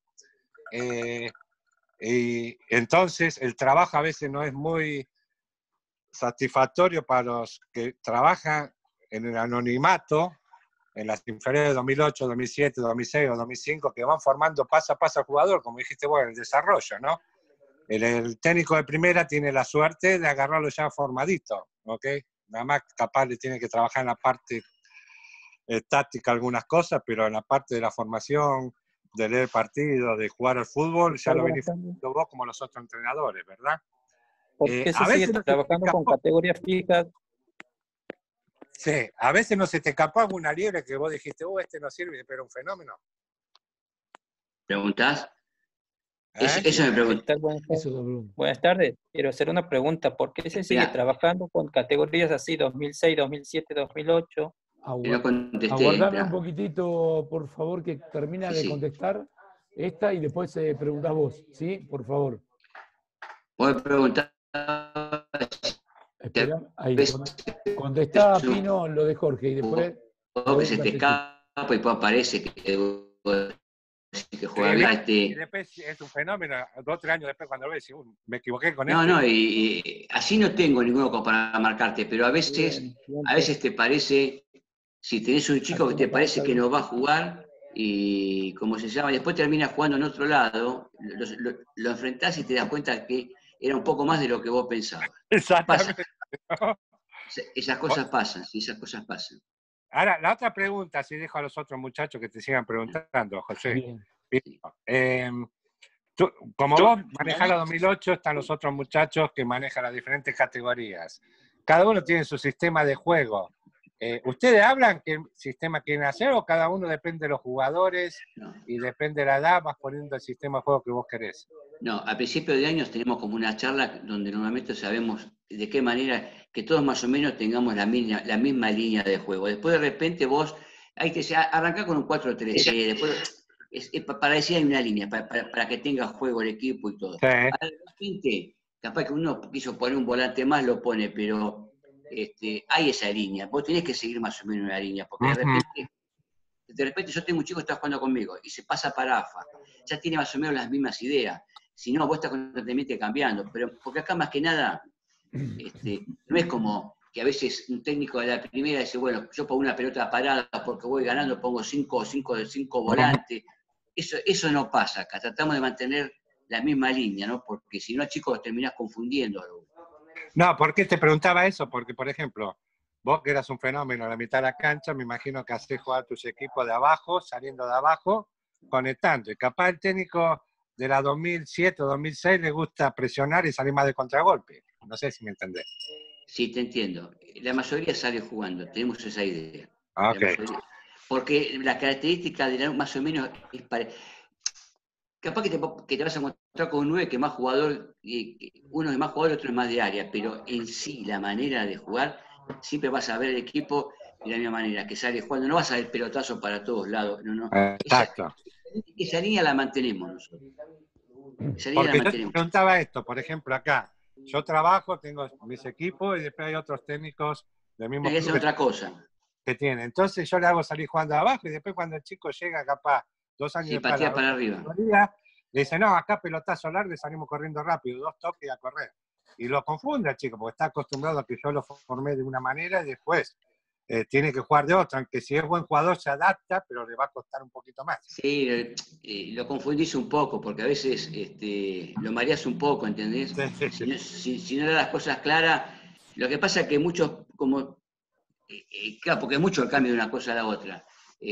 Y entonces el trabajo a veces no es muy satisfactorio para los que trabajan en el anonimato, en las inferiores de 2008, 2007, 2006 o 2005, que van formando paso a paso al jugador, como dijiste vos, en el desarrollo, ¿no? El técnico de primera tiene la suerte de agarrarlo ya formadito, ¿ok? Nada más capaz le tiene que trabajar en la parte táctica algunas cosas, pero en la parte de la formación, de leer partidos, de jugar al fútbol, ya lo venís haciendo vos como los otros entrenadores, ¿verdad? ¿Por qué se sigue trabajando con categorías fijas? Sí, a veces no se te escapó alguna liebre que vos dijiste, este no sirve, pero un fenómeno. ¿Preguntás? Eso me pregunta. Buenas tardes, quiero hacer una pregunta. ¿Por qué se sigue trabajando con categorías así, 2006, 2007, 2008? Aguardame un poquitito, por favor, que termina de contestar esta y después preguntás vos, ¿sí? Por favor. Voy a preguntar. Espera, ahí. Contestá, Pino, lo de Jorge y después... Que se te escapa y después aparece que juega bien. Y después es un fenómeno, 2 o 3 años después cuando lo ves, me equivoqué con No, y así no tengo ninguno para marcarte, pero a veces te parece, si tenés un chico que te parece que no va a jugar, y ¿cómo se llama? Y después termina jugando en otro lado, lo enfrentás y te das cuenta que era un poco más de lo que vos pensabas. Exactamente. Esas cosas pasan, sí, esas cosas pasan. Ahora, la otra pregunta, si dejo a los otros muchachos que te sigan preguntando, José. Como vos manejás la 2008, están los otros muchachos que manejan las diferentes categorías. Cada uno tiene su sistema de juego. ¿Ustedes hablan qué sistema quieren hacer o cada uno depende de los jugadores y depende de la edad, vas poniendo el sistema de juego que vos querés? No, a principios de años tenemos como una charla donde normalmente sabemos de qué manera que todos más o menos tengamos la misma línea de juego. Después de repente vos hay que arrancar con un 4-3-3, después para decir hay una línea, para que tenga juego el equipo y todo. Sí. De repente, capaz que uno quiso poner un volante más, lo pone, pero hay esa línea. Vos tenés que seguir más o menos una línea, porque de repente De repente yo tengo un chico que está jugando conmigo y se pasa para AFA, ya tiene más o menos las mismas ideas. Si no, vos estás constantemente cambiando. Pero porque acá más que nada, no es como que a veces un técnico de la primera dice, bueno, yo pongo una pelota parada porque voy ganando, pongo cinco volantes. Eso no pasa acá. Tratamos de mantener la misma línea, ¿no? Porque si no, chicos, terminás confundiendo. No, ¿por qué te preguntaba eso? Porque, por ejemplo, vos que eras un fenómeno a la mitad de la cancha, me imagino que hacés jugar tus equipos de abajo, saliendo de abajo, conectando. Y capaz el técnico de la 2007 o 2006 le gusta presionar y salir más de contragolpe. No sé si me entendés. Sí, te entiendo. La mayoría sale jugando, tenemos esa idea. Ok. Porque la característica de más o menos es capaz que te vas a encontrar con un 9 que es más jugador, uno es más jugador, otro es más de área, pero en sí la manera de jugar, siempre vas a ver el equipo de la misma manera, que sale jugando, no vas a ver pelotazo para todos lados, no. Exacto. Esa línea la mantenemos nosotros. Porque yo te preguntaba esto, por ejemplo, acá, yo trabajo, tengo mis equipos y después hay otros técnicos del mismo club. Esa es otra cosa. Que tienen. Entonces yo le hago salir jugando abajo y después cuando el chico llega capaz 2 años después, patea para arriba. Le dice, no, acá pelotazo largo y salimos corriendo rápido, 2 toques y a correr. Y lo confunde al chico, porque está acostumbrado a que yo lo formé de una manera y después tiene que jugar de otra, aunque si es buen jugador se adapta, pero le va a costar un poquito más. Sí, lo confundís un poco, porque a veces lo mareás un poco, ¿entendés? Sí. Si no le das cosas claras, lo que pasa es que muchos, claro, porque es mucho el cambio de una cosa a la otra.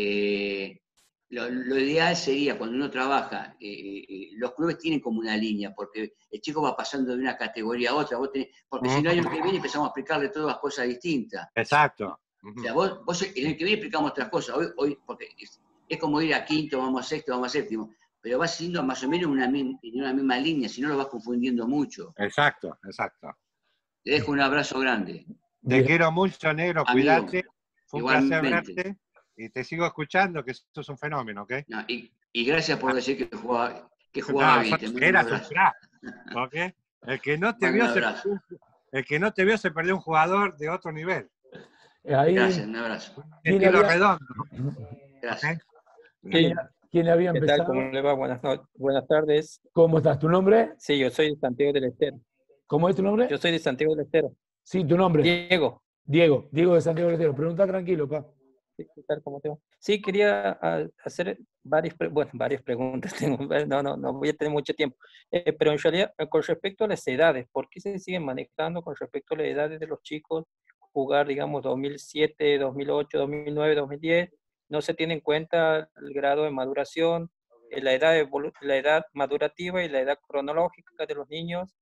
Lo ideal sería, cuando uno trabaja, los clubes tienen como una línea, porque el chico va pasando de una categoría a otra, porque si no, el año que viene empezamos a explicarle todas las cosas distintas. Exacto. O sea, vos el año que viene explicamos otras cosas, hoy porque es como ir a quinto, vamos a sexto, vamos a séptimo, pero va siendo más o menos en una misma línea, si no lo vas confundiendo mucho. Exacto. Te dejo un abrazo grande. Te quiero mucho, negro, amigo, cuídate. Fue un igualmente. placer verte y te sigo escuchando, que esto es un fenómeno, ¿ok? No, y gracias por decir que jugaba bien. Eras un crack, ¿ok? El que no te vio se perdió un jugador de otro nivel. Ahí, gracias, un abrazo. Estilo redondo. Gracias. Sí. ¿Quién había empezado? ¿Qué tal? ¿Cómo le va? Buenas tardes. ¿Cómo estás? ¿Tu nombre? Sí, yo soy de Santiago del Estero. ¿Cómo es tu nombre? Yo soy de Santiago del Estero. Sí, tu nombre. Diego. Diego de Santiago del Estero. Pregunta tranquilo, pa. ¿Qué tal? ¿Cómo te va? Sí, quería hacer varias preguntas. No voy a tener mucho tiempo. Pero en realidad, con respecto a las edades, ¿por qué se siguen manejando con respecto a las edades de los chicos? Jugar, digamos, 2007, 2008, 2009, 2010. No se tiene en cuenta el grado de maduración, la edad madurativa y la edad cronológica de los niños.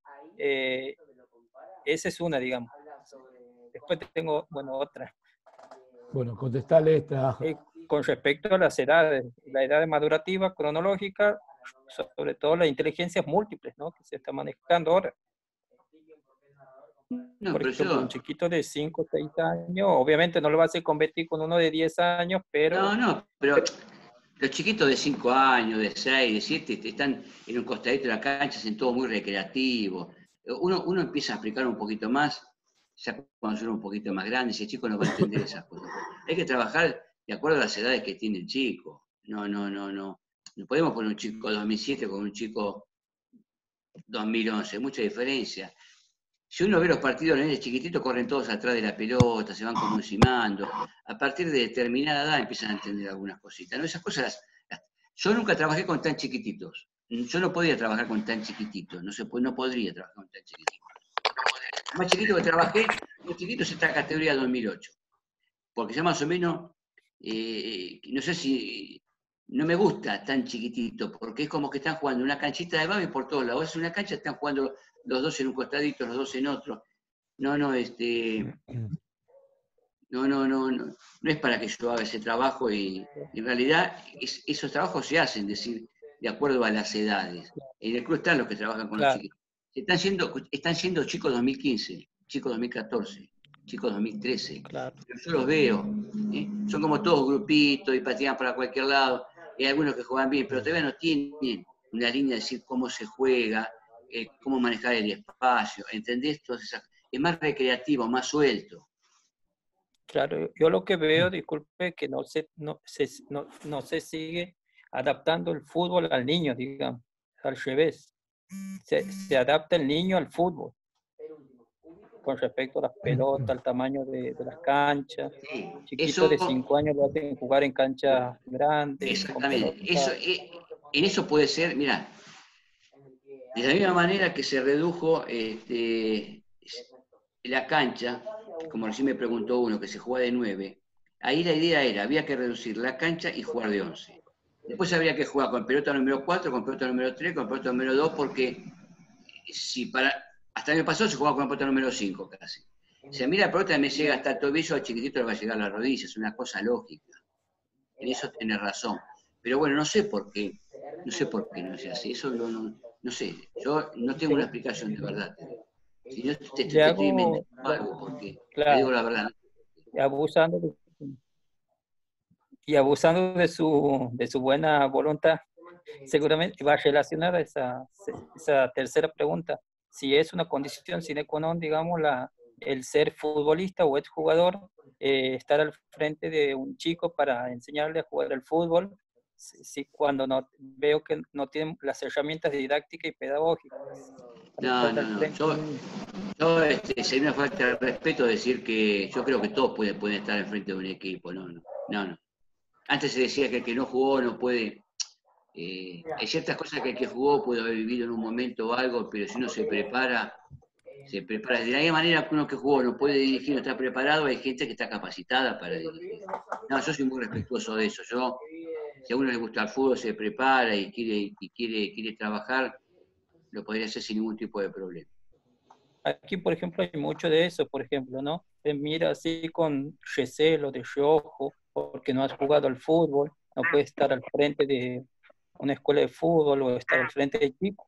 Esa es una, digamos. Después tengo, otra. Bueno, contestale esta. Con respecto a las edades, la edad madurativa, cronológica, sobre todo las inteligencias múltiples, ¿no? Que se está manejando ahora. No, por ejemplo, un chiquito de 5 o 6 años, obviamente no lo va a hacer competir con uno de 10 años, pero... No, pero los chiquitos de 5 años, de 6, de 7, están en un costadito de la cancha, hacen todo muy recreativo. Uno empieza a explicar un poquito más, ya cuando son un poquito más grandes, el chico no va a entender esas cosas. Hay que trabajar de acuerdo a las edades que tiene el chico. No podemos poner un chico 2007 con un chico 2011, mucha diferencia. Si uno ve los partidos, los niños chiquititos corren todos atrás de la pelota, se van como encimando. A partir de determinada edad empiezan a entender algunas cositas. ¿No? Esas cosas yo nunca trabajé con tan chiquititos. Yo no podía trabajar con tan chiquititos. No podría trabajar con tan chiquititos. El más chiquito que trabajé, los chiquitos está en categoría 2008. Porque ya más o menos, no sé si... No me gusta tan chiquitito, porque es como que están jugando una canchita de babi por todos lados. Es una cancha, están jugando los dos en un costadito, los dos en otro. No es para que yo haga ese trabajo y en realidad esos trabajos se hacen, de acuerdo a las edades. En el club están los que trabajan con los chiquitos. Están siendo chicos 2015, chicos 2014, chicos 2013. Claro. Yo los veo, son como todos grupitos y patean para cualquier lado. Hay algunos que juegan bien, pero todavía no tienen una línea de decir cómo se juega, cómo manejar el espacio, ¿entendés? Es más recreativo, más suelto. Claro, yo lo que veo, disculpe, que no se sigue adaptando el fútbol al niño, digamos, al revés. Se adapta el niño al fútbol, con respecto a las pelotas, al tamaño de las canchas. Chiquitos de 5 años lo hacen jugar en canchas grandes. Exactamente. En eso puede ser, mira, de la misma manera que se redujo la cancha, como recién me preguntó uno, que se juega de 9, ahí la idea era, había que reducir la cancha y jugar de 11. Después habría que jugar con pelota número 4, con pelota número 3, con pelota número 2, porque hasta el año pasado se jugaba con la pelota número 5 casi. Si a mí la pelota me llega hasta el tobillo, al chiquitito le va a llegar a la rodilla, es una cosa lógica. En eso tenés razón. Pero bueno, no sé por qué no es así, eso no sé, yo no tengo una explicación de verdad. Si yo te estoy inventando algo, porque te digo la verdad. Y abusando de su buena voluntad, seguramente va relacionada a esa tercera pregunta. Si es una condición sine qua non, digamos, el ser futbolista o exjugador, estar al frente de un chico para enseñarle a jugar al fútbol, cuando veo que no tienen las herramientas didácticas y pedagógicas. No. Yo sería una falta de respeto decir que yo creo que todos pueden estar al frente de un equipo. No. Antes se decía que el que no jugó no puede. Hay ciertas cosas que el que jugó puede haber vivido en un momento o algo, pero si uno se prepara. De la misma manera que uno que jugó no puede dirigir, no está preparado, hay gente que está capacitada para dirigir. No, yo soy muy respetuoso de eso. Si a uno le gusta el fútbol, se prepara y quiere trabajar, lo podría hacer sin ningún tipo de problema. Aquí, por ejemplo, hay mucho de eso, por ejemplo, ¿no? Te mira así con recelo, de reojo, porque no has jugado al fútbol, no puedes estar al frente de una escuela de fútbol o estar al frente de equipos.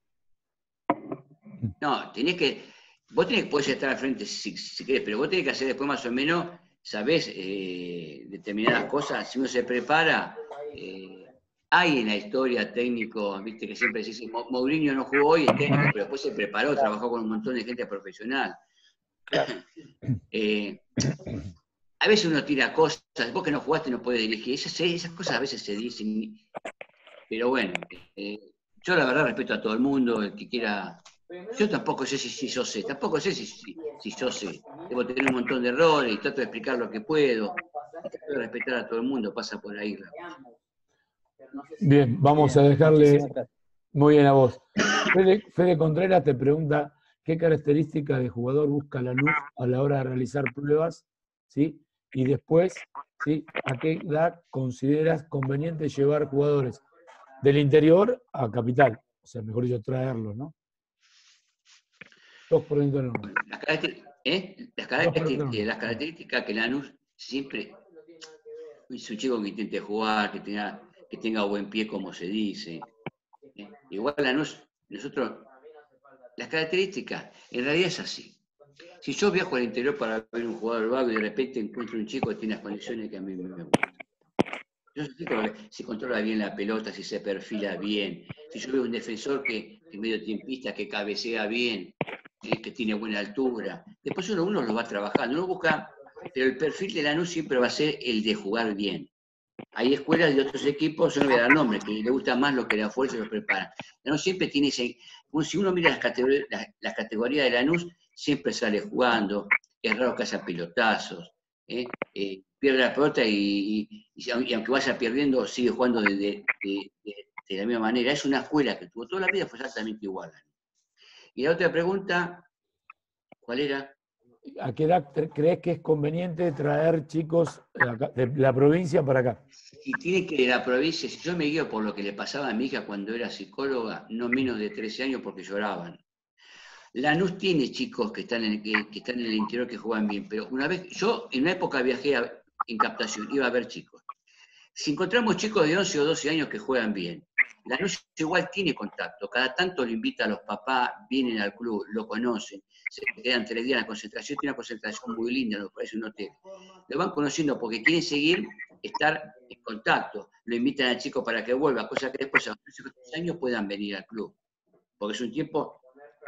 No, vos podés estar al frente si querés, pero vos tenés que hacer después más o menos, sabés, determinadas cosas, si uno se prepara, hay en la historia técnicos, viste que siempre se dice, Mourinho no jugó hoy, es técnico, pero después se preparó, trabajó con un montón de gente profesional. A veces uno tira cosas, vos que no jugaste no podés dirigir, esas cosas a veces se dicen, pero bueno, yo la verdad respeto a todo el mundo, el que quiera. Yo tampoco sé si yo sé, tampoco sé si yo sé. Debo tener un montón de errores y trato de explicar lo que puedo. Trato de respetar a todo el mundo, pasa por ahí. Bien, vamos a dejarle muy bien a vos. Fede Contreras te pregunta qué características de jugador busca Lanús a la hora de realizar pruebas, ¿sí? Y después, ¿sí? ¿A qué edad consideras conveniente llevar jugadores del interior a capital? O sea, mejor dicho, traerlos, ¿no? Dos por dentro del norte. Las características que Lanús siempre es un chico que intente jugar, que tenga buen pie, como se dice. Igual Lanús, nosotros, las características, en realidad es así. Si yo viajo al interior para ver un jugador vago y de repente encuentro un chico que tiene las condiciones que a mí me gustan. Yo sé si controla bien la pelota, si se perfila bien, si yo veo un defensor que es mediotiempista, que cabecea bien, que tiene buena altura. Después uno lo va trabajando, uno busca, pero el perfil de Lanús siempre va a ser el de jugar bien. Hay escuelas de otros equipos, yo no voy a dar nombres, que le gusta más lo que la fuerza los prepara. Lanús siempre tiene si uno mira las categorías de Lanús, siempre sale jugando, es raro que haya pelotazos, pierde la pelota y aunque vaya perdiendo, sigue jugando de la misma manera. Es una escuela que tuvo toda la vida, fue exactamente igual. Y la otra pregunta, ¿cuál era? ¿A qué edad crees que es conveniente traer chicos de la provincia para acá? Si tiene que ir a la provincia, si yo me guío por lo que le pasaba a mi hija cuando era psicóloga, no menos de 13 años porque lloraban. Lanús tiene chicos que están en el interior que juegan bien, pero yo en una época viajé en captación, iba a ver chicos. Si encontramos chicos de 11 o 12 años que juegan bien, Lanús igual tiene contacto, cada tanto lo invita a los papás, vienen al club, lo conocen, se quedan 3 días en la concentración, tiene una concentración muy linda, nos parece un hotel. Lo van conociendo porque quieren seguir, estar en contacto, lo invitan al chico para que vuelva, cosa que después a los 12 años puedan venir al club, porque es un tiempo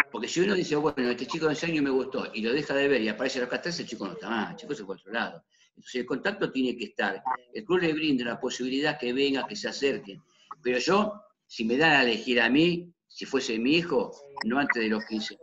Porque si uno dice, bueno, este chico de 11 años me gustó, y lo deja de ver y aparece a los 14, el chico no está más, el chico se fue a otro lado. Entonces el contacto tiene que estar. El club le brinda la posibilidad que venga, que se acerquen. Pero yo, si me dan a elegir a mí, si fuese mi hijo, no antes de los 15.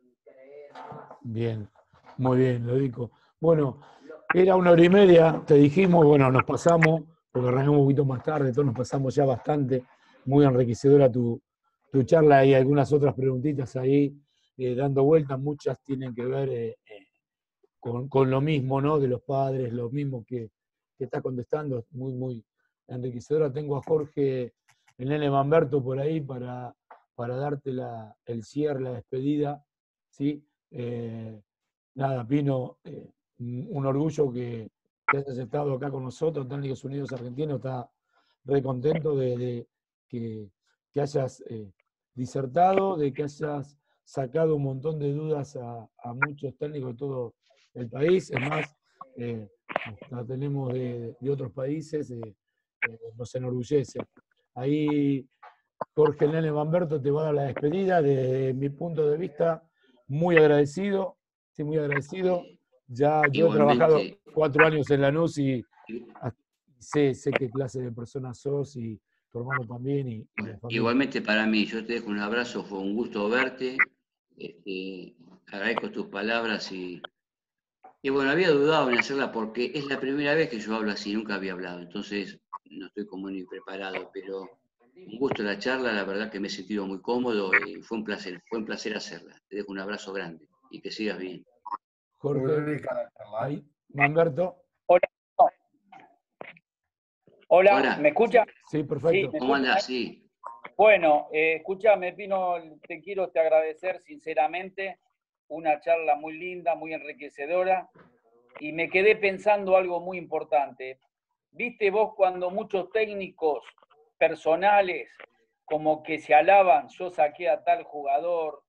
Bien, muy bien, lo digo. Bueno, era 1 hora y media, te dijimos, bueno, nos pasamos, porque arrancamos un poquito más tarde, todos nos pasamos ya bastante, muy enriquecedora tu charla, hay algunas otras preguntitas ahí dando vueltas, muchas tienen que ver con lo mismo, ¿no? De los padres, lo mismo que está contestando, muy, muy enriquecedora. Tengo a Jorge, el nene Manberto por ahí para darte el cierre, la despedida, ¿sí? Nada, Pino, un orgullo que hayas estado acá con nosotros, Técnicos Unidos Argentinos, está re contento de que hayas disertado, de que hayas sacado un montón de dudas a muchos técnicos de todo el país. Es más, la tenemos de otros países, nos enorgullece. Ahí Jorge el nene Manberto te va a dar la despedida. Desde mi punto de vista, muy agradecido, sí, muy agradecido. Ya yo he trabajado 4 años en Lanús y sé qué clase de persona sos y tu hermano también. Y la familia. Igualmente para mí, yo te dejo un abrazo, fue un gusto verte. Agradezco tus palabras y bueno, había dudado en hacerla porque es la primera vez que yo hablo así, nunca había hablado, entonces no estoy como ni preparado, pero un gusto la charla, la verdad que me he sentido muy cómodo y fue un placer hacerla. Te dejo un abrazo grande y que sigas bien. Jorge, ahí, Manberto. Hola, ¿me escucha? Sí, perfecto. Sí, ¿Cómo andás? Sí. Bueno, escúchame, Pino, te quiero agradecer sinceramente, una charla muy linda, muy enriquecedora, y me quedé pensando algo muy importante. ¿Viste vos cuando muchos técnicos personales como que se alaban, yo saqué a tal jugador,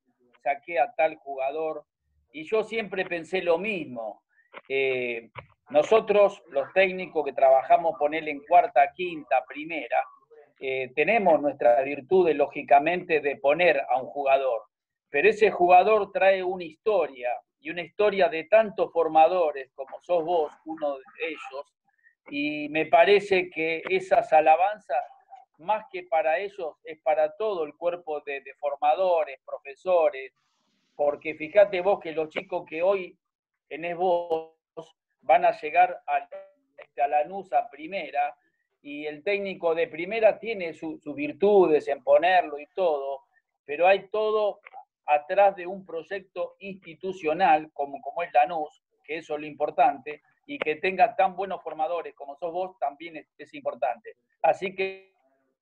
y yo siempre pensé lo mismo? Nosotros, los técnicos que trabajamos, ponerle en cuarta, quinta, primera, tenemos nuestras virtudes, lógicamente, de poner a un jugador, pero ese jugador trae una historia, y una historia de tantos formadores, como sos vos, uno de ellos, y me parece que esas alabanzas, más que para ellos, es para todo el cuerpo de formadores, profesores, porque fíjate vos que los chicos que hoy tenés vos van a llegar a Lanús a primera, y el técnico de primera tiene sus virtudes en ponerlo y todo, pero hay todo atrás de un proyecto institucional como es Lanús, que eso es lo importante, y que tenga tan buenos formadores como sos vos también es importante. Así que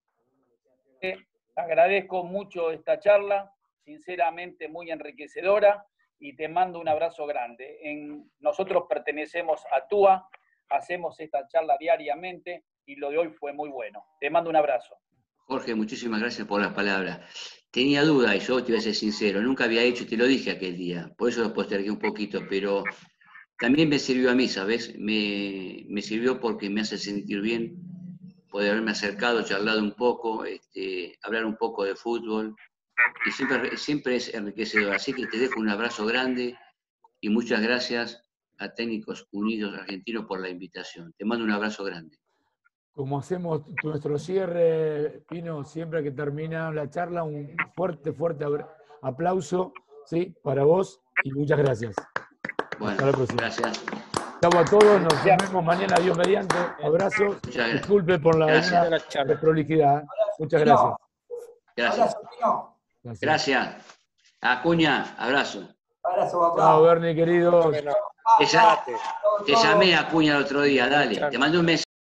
agradezco mucho esta charla, sinceramente muy enriquecedora, y te mando un abrazo grande. Nosotros pertenecemos a TUA, hacemos esta charla diariamente y lo de hoy fue muy bueno. Te mando un abrazo. Jorge, muchísimas gracias por las palabras. Tenía duda y yo te voy a ser sincero, nunca había hecho, te lo dije aquel día, por eso lo postergué un poquito, pero también me sirvió a mí, ¿sabes? Me sirvió porque me hace sentir bien poder haberme acercado, charlado un poco, hablar un poco de fútbol, y siempre es enriquecedor. Así que te dejo un abrazo grande y muchas gracias a Técnicos Unidos Argentinos por la invitación. Te mando un abrazo grande. Como hacemos nuestro cierre, Pino, siempre que termina la charla, un fuerte aplauso, ¿sí? Para vos y muchas gracias. Bueno, hasta la próxima. Gracias. Chau a todos, nos vemos mañana, Dios mediante. Abrazos. Disculpe por la desprolijidad. Muchas gracias. Gracias. Gracias. Acuña, abrazo. Abrazo, papá. Chao, Bernie, querido. Te llamé a Acuña el otro día, dale. Te mandé un mensaje.